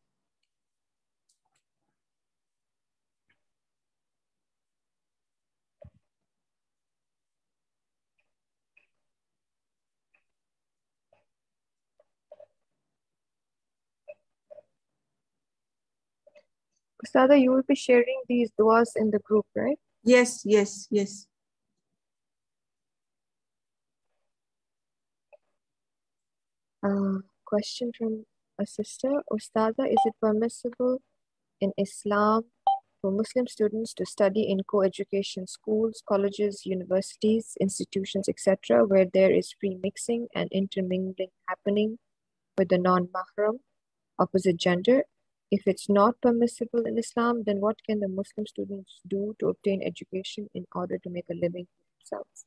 Ustada, you will be sharing these duas in the group, right? Yes. Question from a sister. Ustada, is it permissible in Islam for Muslim students to study in co-education schools, colleges, universities, institutions, etc., where there is free mixing and intermingling happening with the non-mahram, opposite gender? If it's not permissible in Islam, then what can the Muslim students do to obtain education in order to make a living for themselves?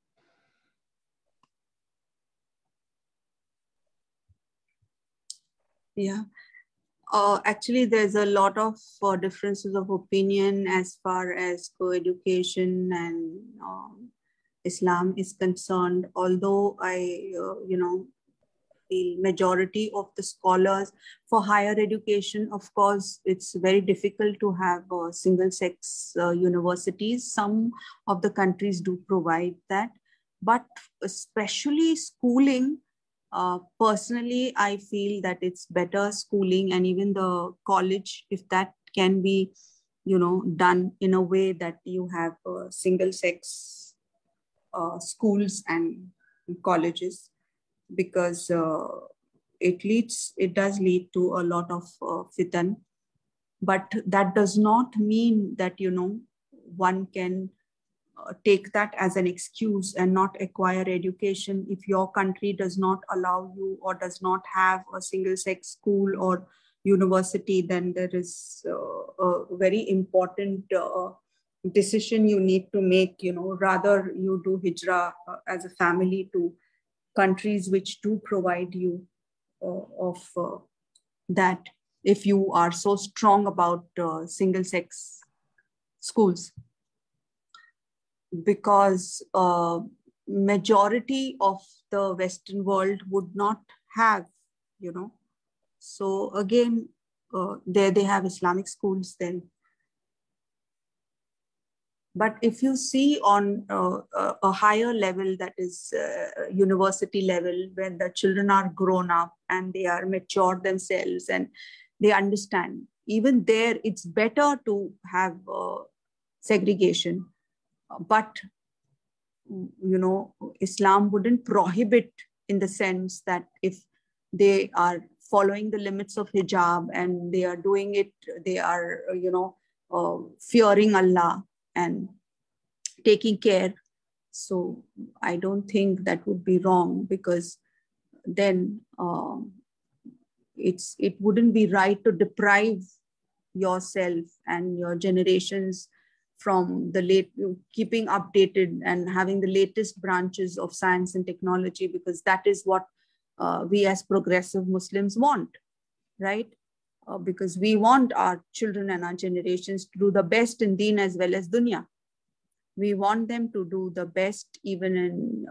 Yeah. Actually, there's a lot of differences of opinion as far as co-education and Islam is concerned. Although I, the majority of the scholars for higher education, of course, it's very difficult to have single-sex universities. Some of the countries do provide that, but especially schooling, Personally, I feel that it's better schooling and even the college, if that can be, done in a way that you have single sex schools and colleges, because it does lead to a lot of fitan. But that does not mean that, one can take that as an excuse and not acquire education. If your country does not allow you or does not have a single sex school or university, then there is a very important decision you need to make. Rather you do hijrah as a family to countries which do provide you of that, if you are so strong about single sex schools. Because majority of the Western world would not have, So again, there they have Islamic schools then. But if you see on a higher level, that is university level, when the children are grown up and they are mature themselves and they understand, even there it's better to have segregation. But, Islam wouldn't prohibit, in the sense that if they are following the limits of hijab and they are doing it, they are, fearing Allah and taking care. So I don't think that would be wrong, because then it wouldn't be right to deprive yourself and your generations from keeping updated and having the latest branches of science and technology, because that is what we as progressive Muslims want, right? Because we want our children and our generations to do the best in deen as well as dunya. We want them to do the best even in,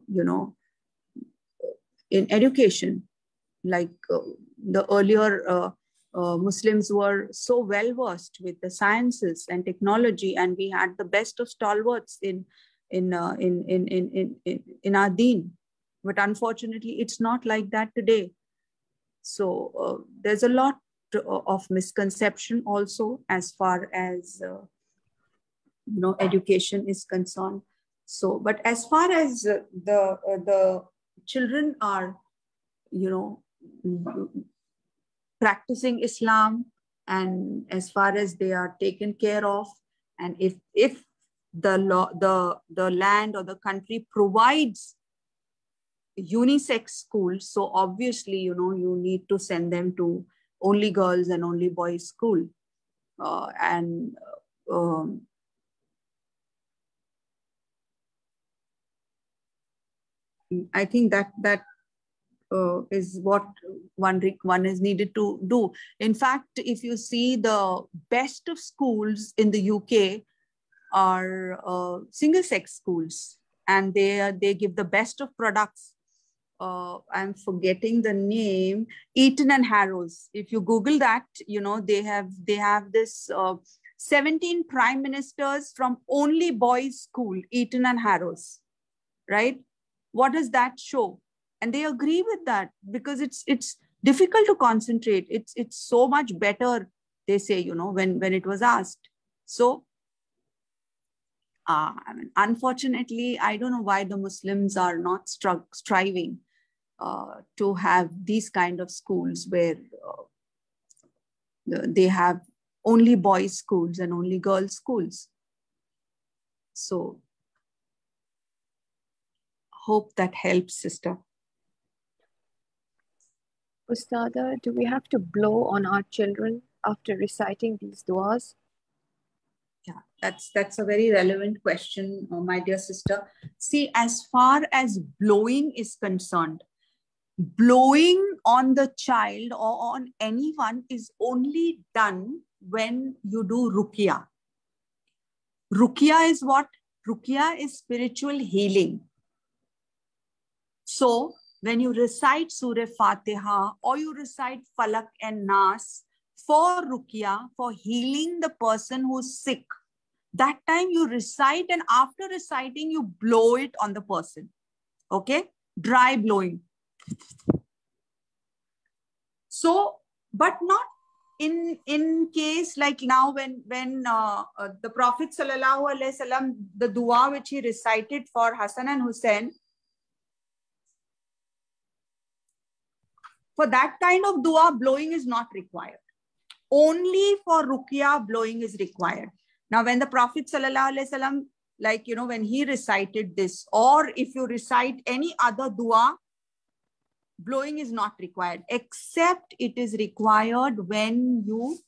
in education. Like the earlier Muslims were so well versed with the sciences and technology, and we had the best of stalwarts in our deen. But unfortunately, it's not like that today. So there's a lot of misconception also as far as education is concerned. So, but as far as the children are, practicing Islam, and as far as they are taken care of, and if the land or the country provides unisex schools, so obviously, you need to send them to only girls and only boys school. I think that is what one is needed to do. In fact, if you see, the best of schools in the UK are single-sex schools, and they give the best of products. I'm forgetting the name, Eton and Harrows. If you Google that, they have this 17 prime ministers from only boys school, Eton and Harrows, right? What does that show? And they agree with that, because it's difficult to concentrate. It's so much better, they say, when it was asked. So, unfortunately, I don't know why the Muslims are not striving to have these kind of schools where they have only boys schools and only girls schools. So, hope that helps, sister. Ustada, do we have to blow on our children after reciting these duas? Yeah, that's a very relevant question, my dear sister. See, as far as blowing is concerned, blowing on the child or on anyone is only done when you do ruqya. Ruqya is what? Ruqya is spiritual healing. So when you recite Surah Fatiha or you recite Falak and Nas for ruqya, for healing the person who's sick, that time you recite, and after reciting, you blow it on the person. Okay? Dry blowing. So, but not in case like now when the Prophet sallallahu alaihi wasallam, the dua which he recited for Hassan and Hussein, for that kind of dua, blowing is not required. Only for ruqya, blowing is required. Now, when the Prophet sallallahu alaihi wasallam, like, you know, when he recited this, or if you recite any other dua, blowing is not required, except it is required when you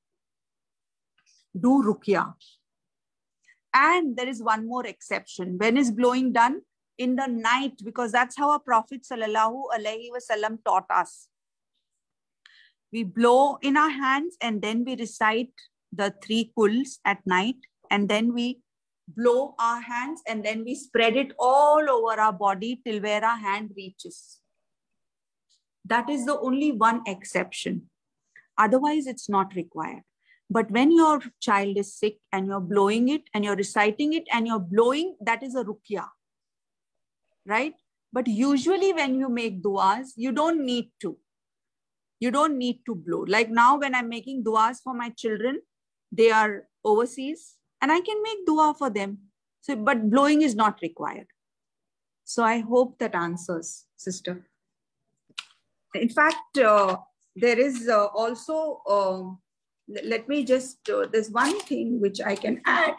do ruqya. And there is one more exception. When is blowing done? In the night, because that's how our Prophet sallallahu alaihi wasallam taught us. We blow in our hands and then we recite the 3 kuls at night, and then we blow our hands and then we spread it all over our body till where our hand reaches. That is the only one exception. Otherwise, it's not required. But when your child is sick and you're blowing it and you're reciting it and you're blowing, that is a ruqya, right? But usually when you make duas, you don't need to. You don't need to blow. Like now when I'm making duas for my children, they are overseas and I can make dua for them. So, but blowing is not required. So I hope that answers, sister. In fact, there is also, let me just, there's one thing which I can add.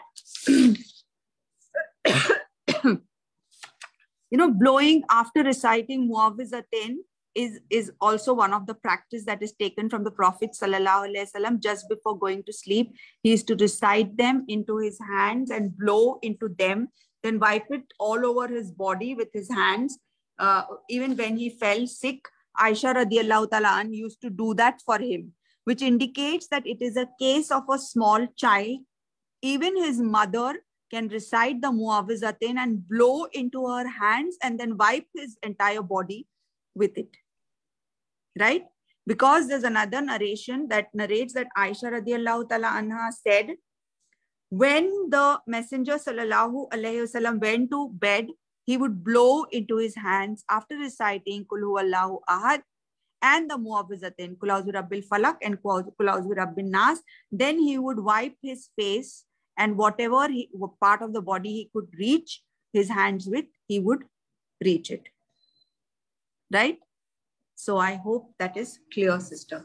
You know, blowing after reciting muawwizatain is also one of the practice that is taken from the Prophet sallallahu alaihi wasallam. Just before going to sleep, he used to recite them into his hands and blow into them, then wipe it all over his body with his hands. Even when he fell sick, Aisha radiallahu ta'ala an used to do that for him, which indicates that it is a case of a small child. Even his mother can recite the muawwizatain and blow into her hands and then wipe his entire body with it, right? Because there's another narration that narrates that Aisha radiallahu ta'ala anha said, when the Messenger sallallahu alaihi wasallam went to bed, he would blow into his hands after reciting Kul Huwallahu Ahad and the muawwizatain, Kul A'udhu Birabbil Falaq and Kul A'udhu Birabbin Nas. Then he would wipe his face and whatever part of the body he could reach his hands with, he would reach it. Right? So I hope that is clear, sister.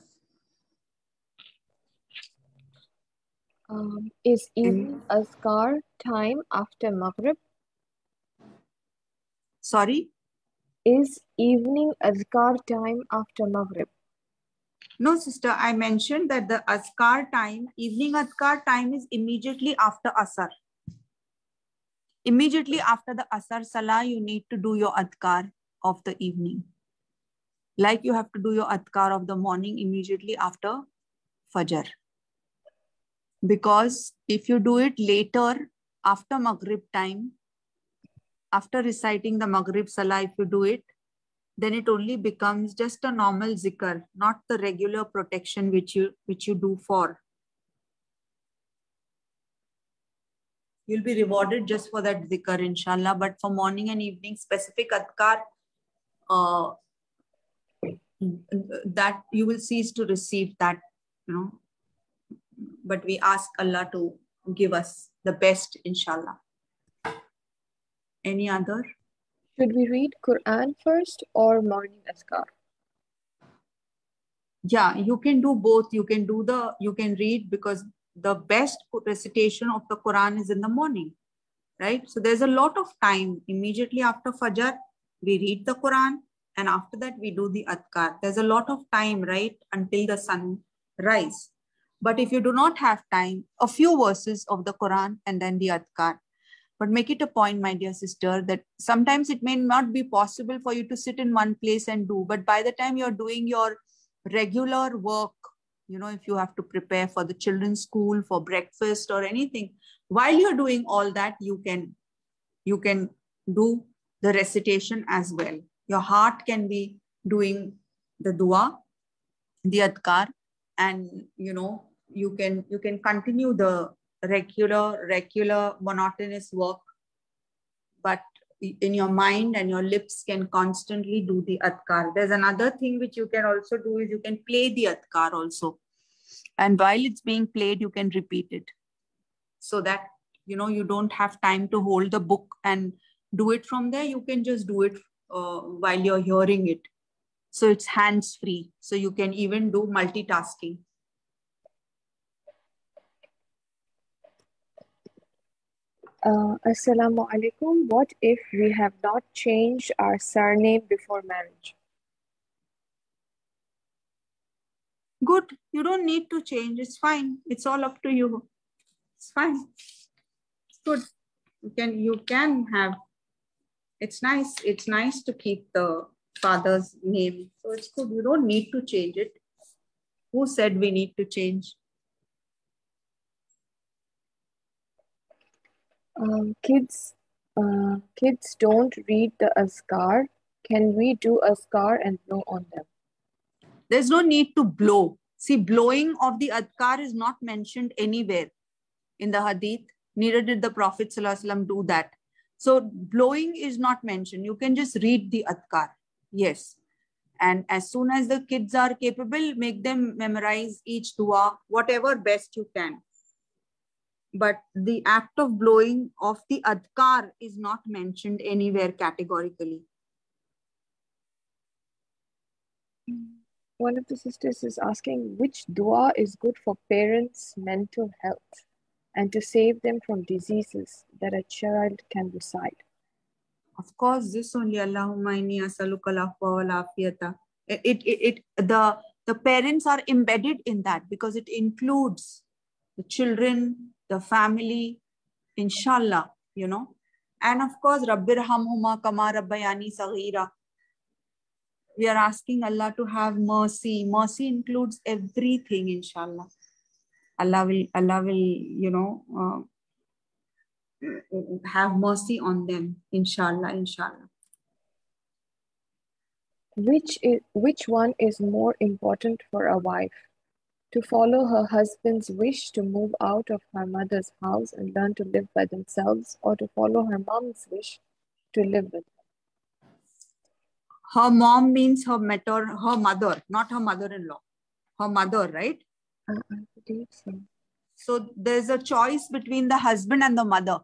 Is evening azkar time after Maghrib? Sorry? Is evening azkar time after Maghrib? No, sister, I mentioned that the azkar time, evening azkar time is immediately after Asar. Immediately after the Asar Salah, you need to do your adhkar of the evening. Like you have to do your adhkar of the morning immediately after Fajr. Because if you do it later, after Maghrib time, after reciting the Maghrib Salah, if you do it, then it only becomes just a normal zikr, not the regular protection which you do for. You'll be rewarded just for that zikr, inshallah. But for morning and evening specific adhkar, that you will cease to receive that, you know. But we ask Allah to give us the best, inshallah. Any other? Should we read Quran first or morning azkar? Yeah, you can do both. You can read, because the best recitation of the Quran is in the morning, right? So there's a lot of time. Immediately after Fajr, we read the Quran, and after that we do the adhkar. There's a lot of time, right, until the sun rise. But if you do not have time, a few verses of the Quran and then the adhkar. But make it a point, my dear sister, that sometimes it may not be possible for you to sit in one place and do. But by the time you're doing your regular work, you know, if you have to prepare for the children's school, for breakfast or anything, while you're doing all that, you can do the recitation as well. Your heart can be doing the dua, the adhkar, and you know, you can continue the regular monotonous work, but in your mind and your lips can constantly do the adhkar. There's another thing which you can also do is you can play the adhkar also. And while it's being played, you can repeat it so that, you don't have time to hold the book and do it from there. You can just do it while you're hearing it. So it's hands-free. So you can even do multitasking. Assalamu alaikum. What if we have not changed our surname before marriage? Good. You don't need to change. It's fine. It's all up to you. It's fine. It's good. You can have. It's nice. It's nice to keep the father's name. So it's good. You don't need to change it. Who said we need to change? Kids don't read the azkar. Can we do azkar and blow on them? There's no need to blow. See, blowing of the adhkar is not mentioned anywhere in the hadith. Neither did the Prophet ﷺ do that. So blowing is not mentioned. You can just read the adhkar. Yes. And as soon as the kids are capable, make them memorize each dua, whatever best you can. But the act of blowing of the adhkar is not mentioned anywhere categorically. One of the sisters is asking which dua is good for parents' mental health and to save them from diseases that a child can recite. Of course, this only, Allahumma inni as'aluka al-afwa wal-afiyata. The parents are embedded in that because it includes the children, the family, inshallah, And of course, Rabbirhamhuma kama rabbayani saghira. We are asking Allah to have mercy. Mercy includes everything, inshallah. Allah will, have mercy on them, inshallah, inshallah. Which one is more important for a wife? To follow her husband's wish to move out of her mother's house and learn to live by themselves, or to follow her mom's wish to live with her? Her mom means her mother, not her mother-in-law. Her mother, right? I believe so. So there's a choice between the husband and the mother.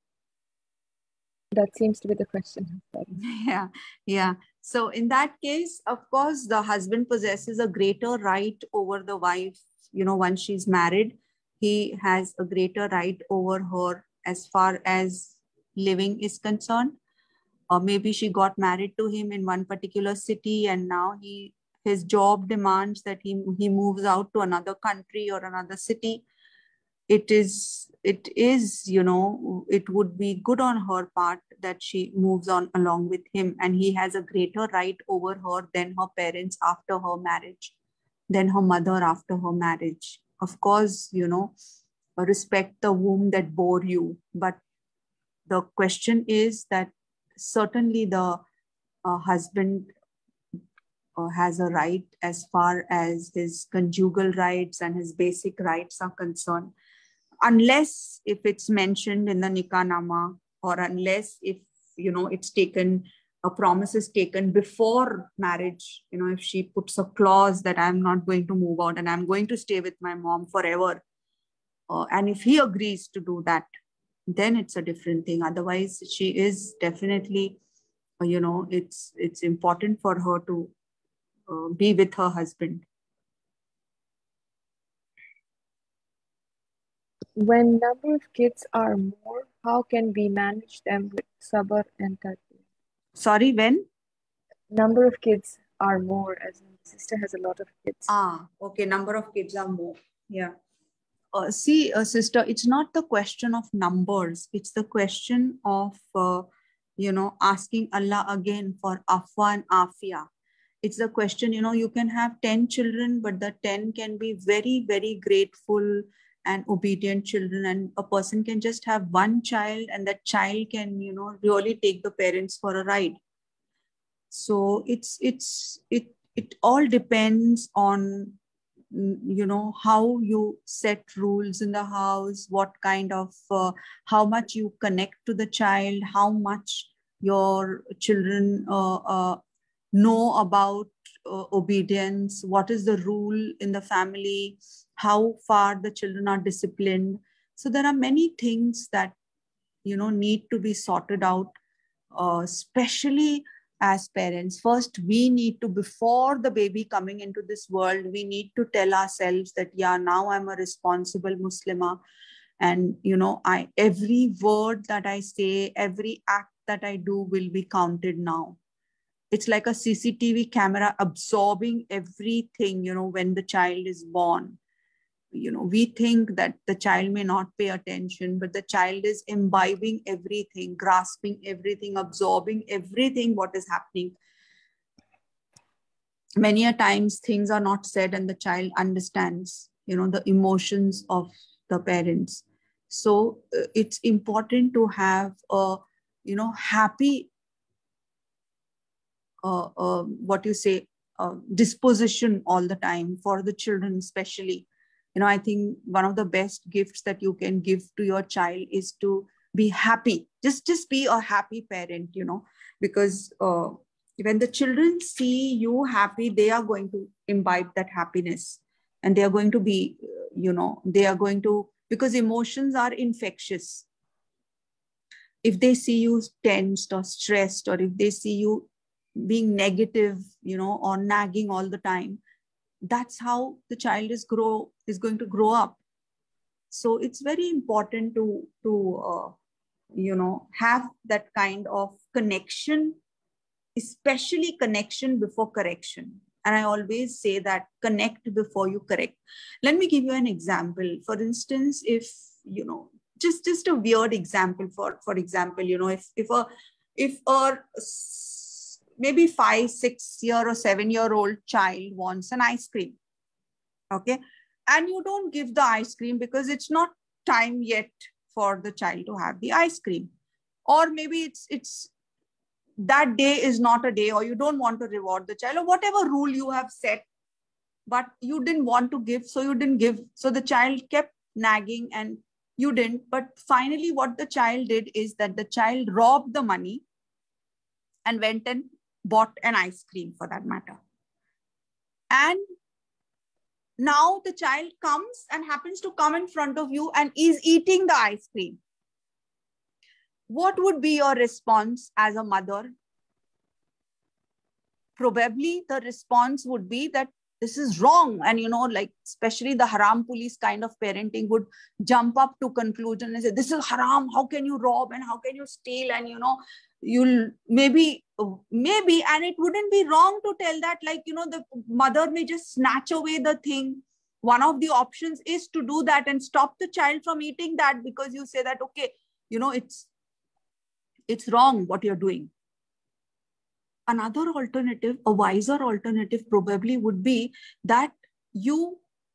That seems to be the question. Yeah. So in that case, of course, the husband possesses a greater right over the wife. Once she's married, he has a greater right over her as far as living is concerned. Or maybe she got married to him in one particular city and now his job demands that he moves out to another country or another city. It would be good on her part that she moves on along with him, and he has a greater right over her than her parents after her marriage, than her mother after her marriage. Of course, respect the womb that bore you. But the question is that certainly the husband has a right as far as his conjugal rights and his basic rights are concerned. Unless if it's mentioned in the Nikah-nama, or unless if, it's taken, a promise is taken before marriage, if she puts a clause that I'm not going to move out and I'm going to stay with my mom forever. And if he agrees to do that, then it's a different thing. Otherwise, she is definitely, it's important for her to be with her husband. When number of kids are more, how can we manage them with sabr and tarbiyah? Sorry, when? Number of kids are more, as my sister has a lot of kids. Okay, number of kids are more. Yeah. See, sister, it's not the question of numbers. It's the question of, asking Allah again for afwa and afia. It's the question, you can have 10 children, but the 10 can be very, very grateful and obedient children. And a person can just have one child and that child can, really take the parents for a ride. So it all depends on, how you set rules in the house, what kind of, how much you connect to the child, how much your children know about obedience, what is the rule in the family, how far the children are disciplined. So there are many things that, need to be sorted out, especially as parents. First, we need to, before the baby coming into this world, we need to tell ourselves that, yeah, now I'm a responsible Muslimah. And, every word that I say, every act that I do will be counted now. It's like a CCTV camera absorbing everything, when the child is born. We think that the child may not pay attention, but the child is imbibing everything, grasping everything, absorbing everything, what is happening. Many a times things are not said and the child understands, the emotions of the parents. So it's important to have a, happy, disposition all the time for the children, especially. I think one of the best gifts that you can give to your child is to be happy. Just be a happy parent, because when the children see you happy, they are going to imbibe that happiness, and they are going to be, because emotions are infectious. If they see you tensed or stressed, or if they see you being negative, or nagging all the time, that's how the child is going to grow up. So it's very important to have that kind of connection, especially connection before correction. And I always say that connect before you correct. Let me give you an example. For instance, if, just a weird example, for example, if a maybe 5, 6 year or 7-year-old child wants an ice cream, okay, and you don't give the ice cream because it's not time yet for the child to have the ice cream, or maybe it's that day is not a day, or you don't want to reward the child, or whatever rule you have set, but you didn't want to give, so you didn't give. So the child kept nagging and you didn't. But finally what the child did is that the child robbed the money and went and bought an ice cream, for that matter. And now the child comes and happens to come in front of you and is eating the ice cream. What would be your response as a mother? Probably the response would be that this is wrong. And, especially the haram police kind of parenting would jump up to conclusion and say, this is haram. How can you rob and how can you steal? And, you'll maybe, and it wouldn't be wrong to tell that, the mother may just snatch away the thing. One of the options is to do that and stop the child from eating that, because you say that, okay, it's wrong what you're doing. Another alternative, a wiser alternative probably would be that you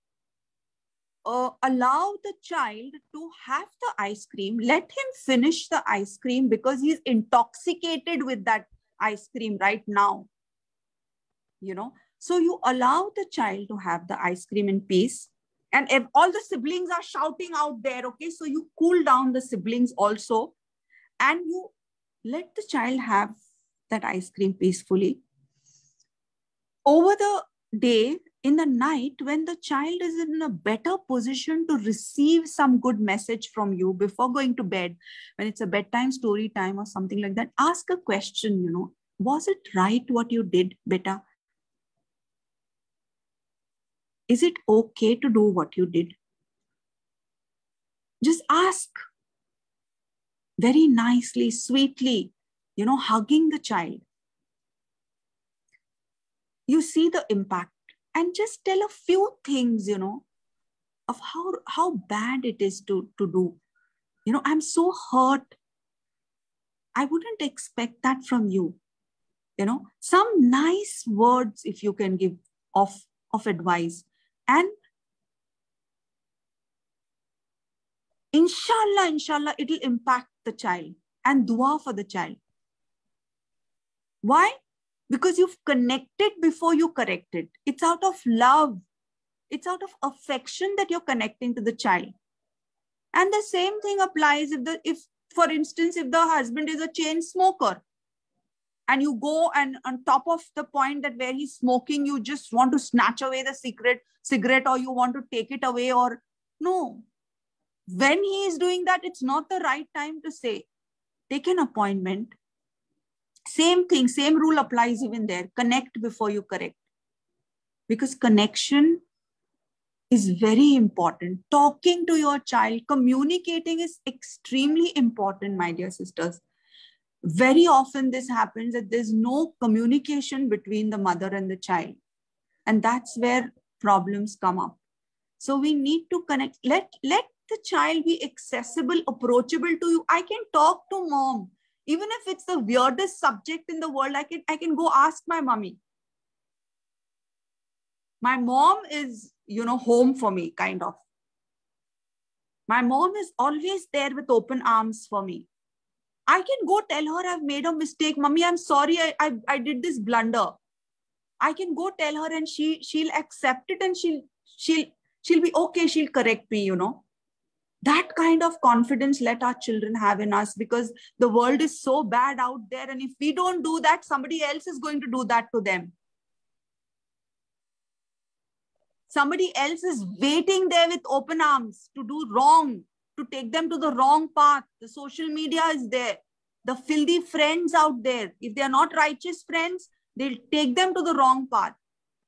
allow the child to have the ice cream, let him finish the ice cream because he's intoxicated with that ice cream right now. So you allow the child to have the ice cream in peace. And if all the siblings are shouting out there, okay, so you cool down the siblings also, and you let the child have that ice cream peacefully. Over the day, in the night, when the child is in a better position to receive some good message from you before going to bed, when it's a bedtime story time or something like that, ask a question, was it right what you did, beta? Is it okay to do what you did? Just ask very nicely, sweetly, hugging the child. You see the impact, and just tell a few things, of how bad it is to do. I'm so hurt. I wouldn't expect that from you. Some nice words, if you can give of advice. And inshallah, it'll impact the child, and dua for the child. Why? Because you've connected before you corrected. It's out of love. It's out of affection that you're connecting to the child. And the same thing applies if for instance, if the husband is a chain smoker, and you go and on top of the point that where he's smoking, you just want to snatch away the cigarette, or you want to take it away, or no. When he is doing that, it's not the right time to say, take an appointment. Same thing, same rule applies even there. Connect before you correct. Because connection is very important. Talking to your child, communicating is extremely important, my dear sisters. Very often this happens that there's no communication between the mother and the child. And that's where problems come up. So we need to connect. Let the child be accessible, approachable to you. I can talk to mom. Even if it's the weirdest subject in the world, I can go ask my mommy. My mom is, home for me, kind of. My mom is always there with open arms for me. I can go tell her I've made a mistake. Mommy, I'm sorry, I did this blunder. I can go tell her and she'll accept it, and she'll be okay. She'll correct me, That kind of confidence let our children have in us, because the world is so bad out there. And if we don't do that, somebody else is going to do that to them. Somebody else is waiting there with open arms to do wrong, to take them to the wrong path. The social media is there. The filthy friends out there. If they are not righteous friends, they'll take them to the wrong path.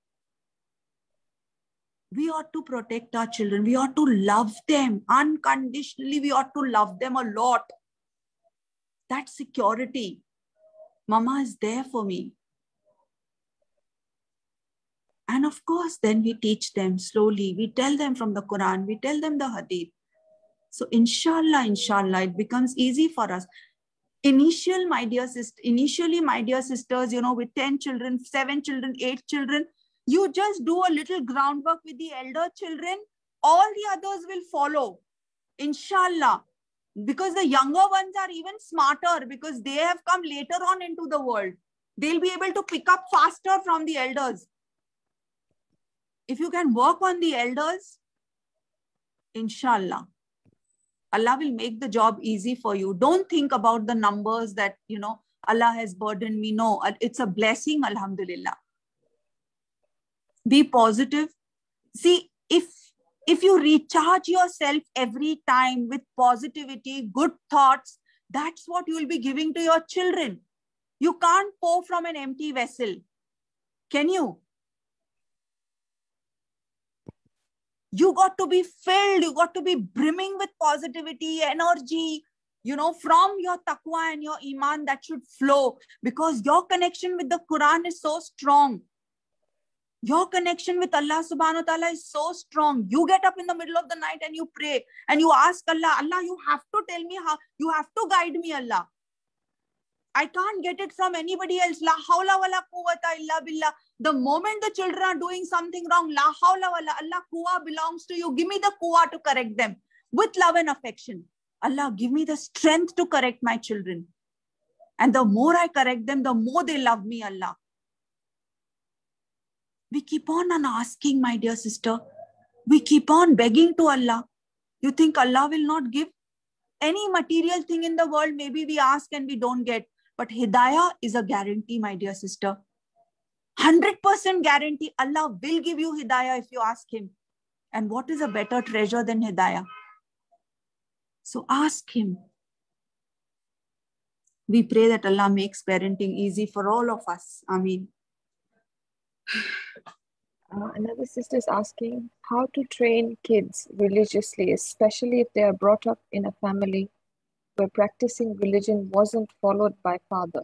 We ought to protect our children. We ought to love them unconditionally. We ought to love them a lot. That security. Mama is there for me. And of course, then we teach them slowly. We tell them from the Quran. We tell them the Hadith. So inshallah, it becomes easy for us. Initially, my dear sisters, with 10 children, 7 children, 8 children, you just do a little groundwork with the elder children. All the others will follow. Inshallah. Because the younger ones are even smarter, because they have come later on into the world. They'll be able to pick up faster from the elders. If you can work on the elders, inshallah, Allah will make the job easy for you. Don't think about the numbers that, Allah has burdened me. No, it's a blessing, alhamdulillah. Be positive. See, if you recharge yourself every time with positivity, good thoughts, that's what you will be giving to your children. You can't pour from an empty vessel. Can you? You got to be filled. You got to be brimming with positivity, energy, from your taqwa and your iman that should flow, because your connection with the Quran is so strong. Your connection with Allah subhanahu wa ta'ala is so strong. You get up in the middle of the night and you pray and you ask Allah, you have to tell me how, you have to guide me, Allah. I can't get it from anybody else. La hawla wa la quwwata illa billah. The moment the children are doing something wrong, la hawla wa la, Allah, quwwah belongs to you. Give me the quwwah to correct them with love and affection. Allah, give me the strength to correct my children. And the more I correct them, the more they love me, Allah. We keep on asking, my dear sister. We keep on begging to Allah. You think Allah will not give? Any material thing in the world, maybe we ask and we don't get. But hidayah is a guarantee, my dear sister. 100% guarantee. Allah will give you hidayah if you ask Him. And what is a better treasure than hidayah? So ask Him. We pray that Allah makes parenting easy for all of us. Ameen. Another sister is asking how to train kids religiously, especially if they are brought up in a family where practicing religion wasn't followed by father.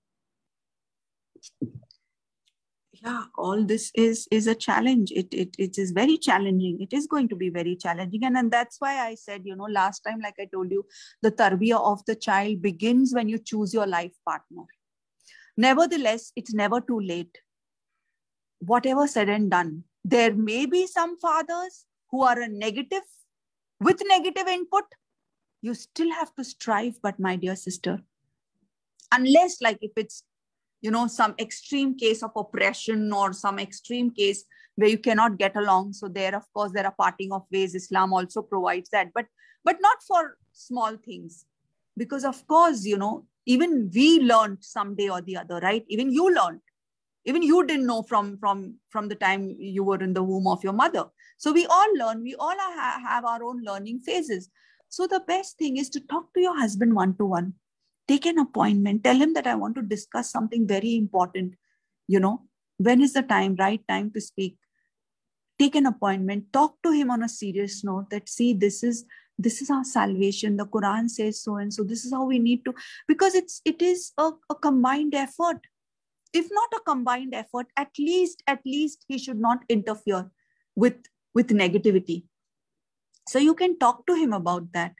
Yeah, all this is a challenge. It is very challenging. It is going to be very challenging. And that's why I said, last time, like I told you, the tarbiyah of the child begins when you choose your life partner. Nevertheless, it's never too late. Whatever said and done, there may be some fathers who are with negative input. You still have to strive, but my dear sister, unless like if it's, some extreme case of oppression or some extreme case where you cannot get along. So there, of course, there are parting of ways. Islam also provides that, but not for small things. Because of course, Even we learned someday or the other, right? Even you learned. Even you didn't know from the time you were in the womb of your mother. So we all learn. We all have our own learning phases. So the best thing is to talk to your husband one-to-one. Take an appointment. Tell him that I want to discuss something very important. When is the right time to speak? Take an appointment. Talk to him on a serious note that, see, this is our salvation. The Quran says so and so. This is how we need to, because it is a combined effort. If not a combined effort, at least he should not interfere with negativity. So you can talk to him about that.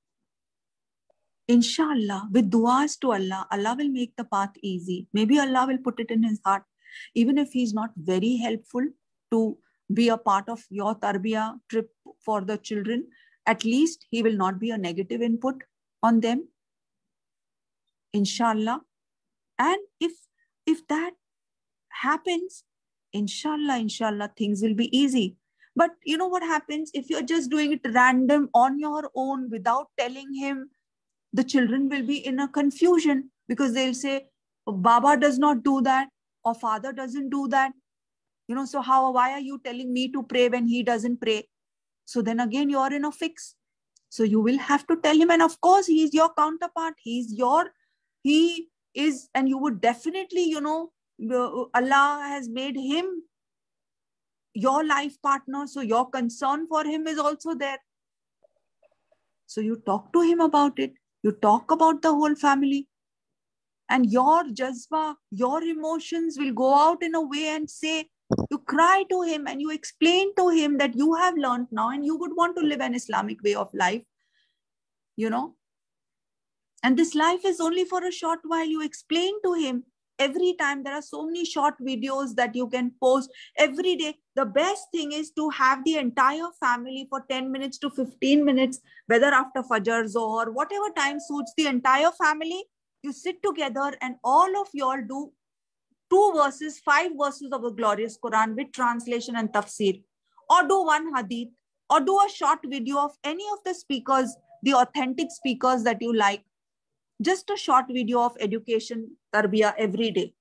Inshallah, with du'as to Allah, Allah will make the path easy. Maybe Allah will put it in his heart. Even if he's not very helpful to be a part of your tarbiyah trip for the children, at least he will not be a negative input on them. Inshallah. And if that happens, inshallah, things will be easy. But you know what happens? If you're just doing it random on your own without telling him, the children will be in a confusion, because they'll say, Baba does not do that, or father doesn't do that. So why are you telling me to pray when he doesn't pray? So then again, you're in a fix. So you will have to tell him. And of course, he's your counterpart. He is, and you would definitely, Allah has made him your life partner. So your concern for him is also there. So you talk to him about it. You talk about the whole family. And your jazba, your emotions will go out in a way and say, you cry to him and you explain to him that you have learned now and you would want to live an Islamic way of life. And this life is only for a short while. You explain to him every time. There are so many short videos that you can post every day. The best thing is to have the entire family for 10 minutes to 15 minutes, whether after Fajr or whatever time suits the entire family. You sit together and all of you all do 5 verses of the glorious Quran with translation and tafsir, or do one hadith, or do a short video of any of the speakers, the authentic speakers that you like. Just a short video of education, tarbiyah every day.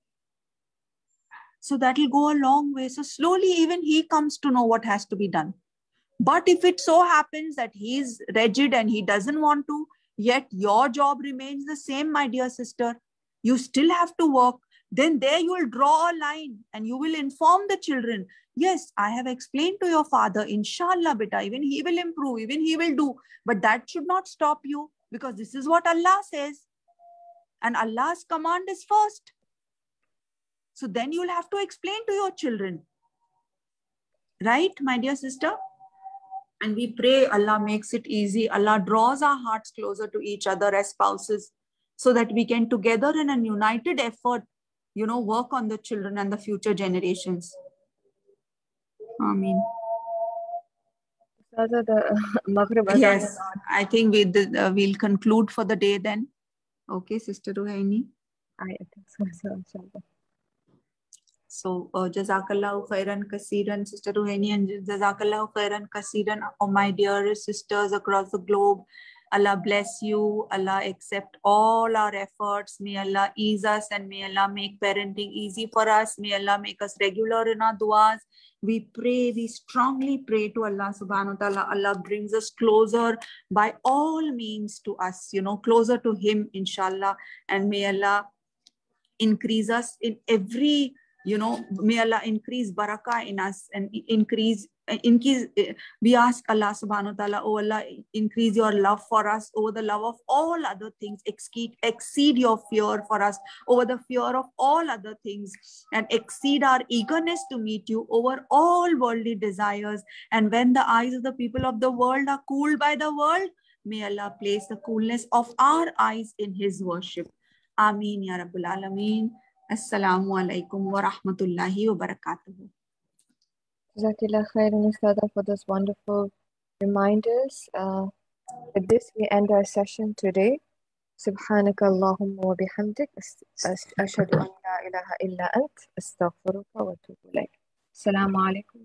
So that will go a long way. So slowly even he comes to know what has to be done. But if it so happens that he's rigid and he doesn't want to, yet your job remains the same, my dear sister, you still have to work, then there you will draw a line and you will inform the children. Yes, I have explained to your father, inshallah, beta, even he will improve, even he will do. But that should not stop you, because this is what Allah says. And Allah's command is first. So then you'll have to explain to your children. Right, my dear sister? And we pray Allah makes it easy. Allah draws our hearts closer to each other as spouses, so that we can together in a united effort, work on the children and the future generations. Ameen. Yes, I think we'll conclude for the day then. Okay, Sister Ruhaini? I think so. So, Jazakallahu khairan kasiran, Sister Ruhaini, and Jazakallahu khairan kasiran, my dear sisters across the globe. Allah bless you. Allah accept all our efforts. May Allah ease us, and may Allah make parenting easy for us. May Allah make us regular in our du'as. We pray, we strongly pray to Allah subhanahu wa ta'ala. Allah brings us closer by all means to us, closer to Him, inshallah. And may Allah increase us in every, may Allah increase barakah in us and increase. We ask Allah subhanahu wa ta'ala, oh Allah, increase your love for us over the love of all other things. Exceed your fear for us over the fear of all other things, and exceed our eagerness to meet you over all worldly desires. And when the eyes of the people of the world are cooled by the world, may Allah place the coolness of our eyes in His worship. Ameen ya Rabbul Alameen. Assalamu alaikum wa rahmatullahi wa barakatuhu. Jazakallah khairan, Ustada, for those wonderful reminders. With this, we end our session today. Subhanaka Allahumma wa bihamdik. Ashhadu an la ilaha illa ant. Astaghfiruka wa atubu ilayk. Assalamu alaikum.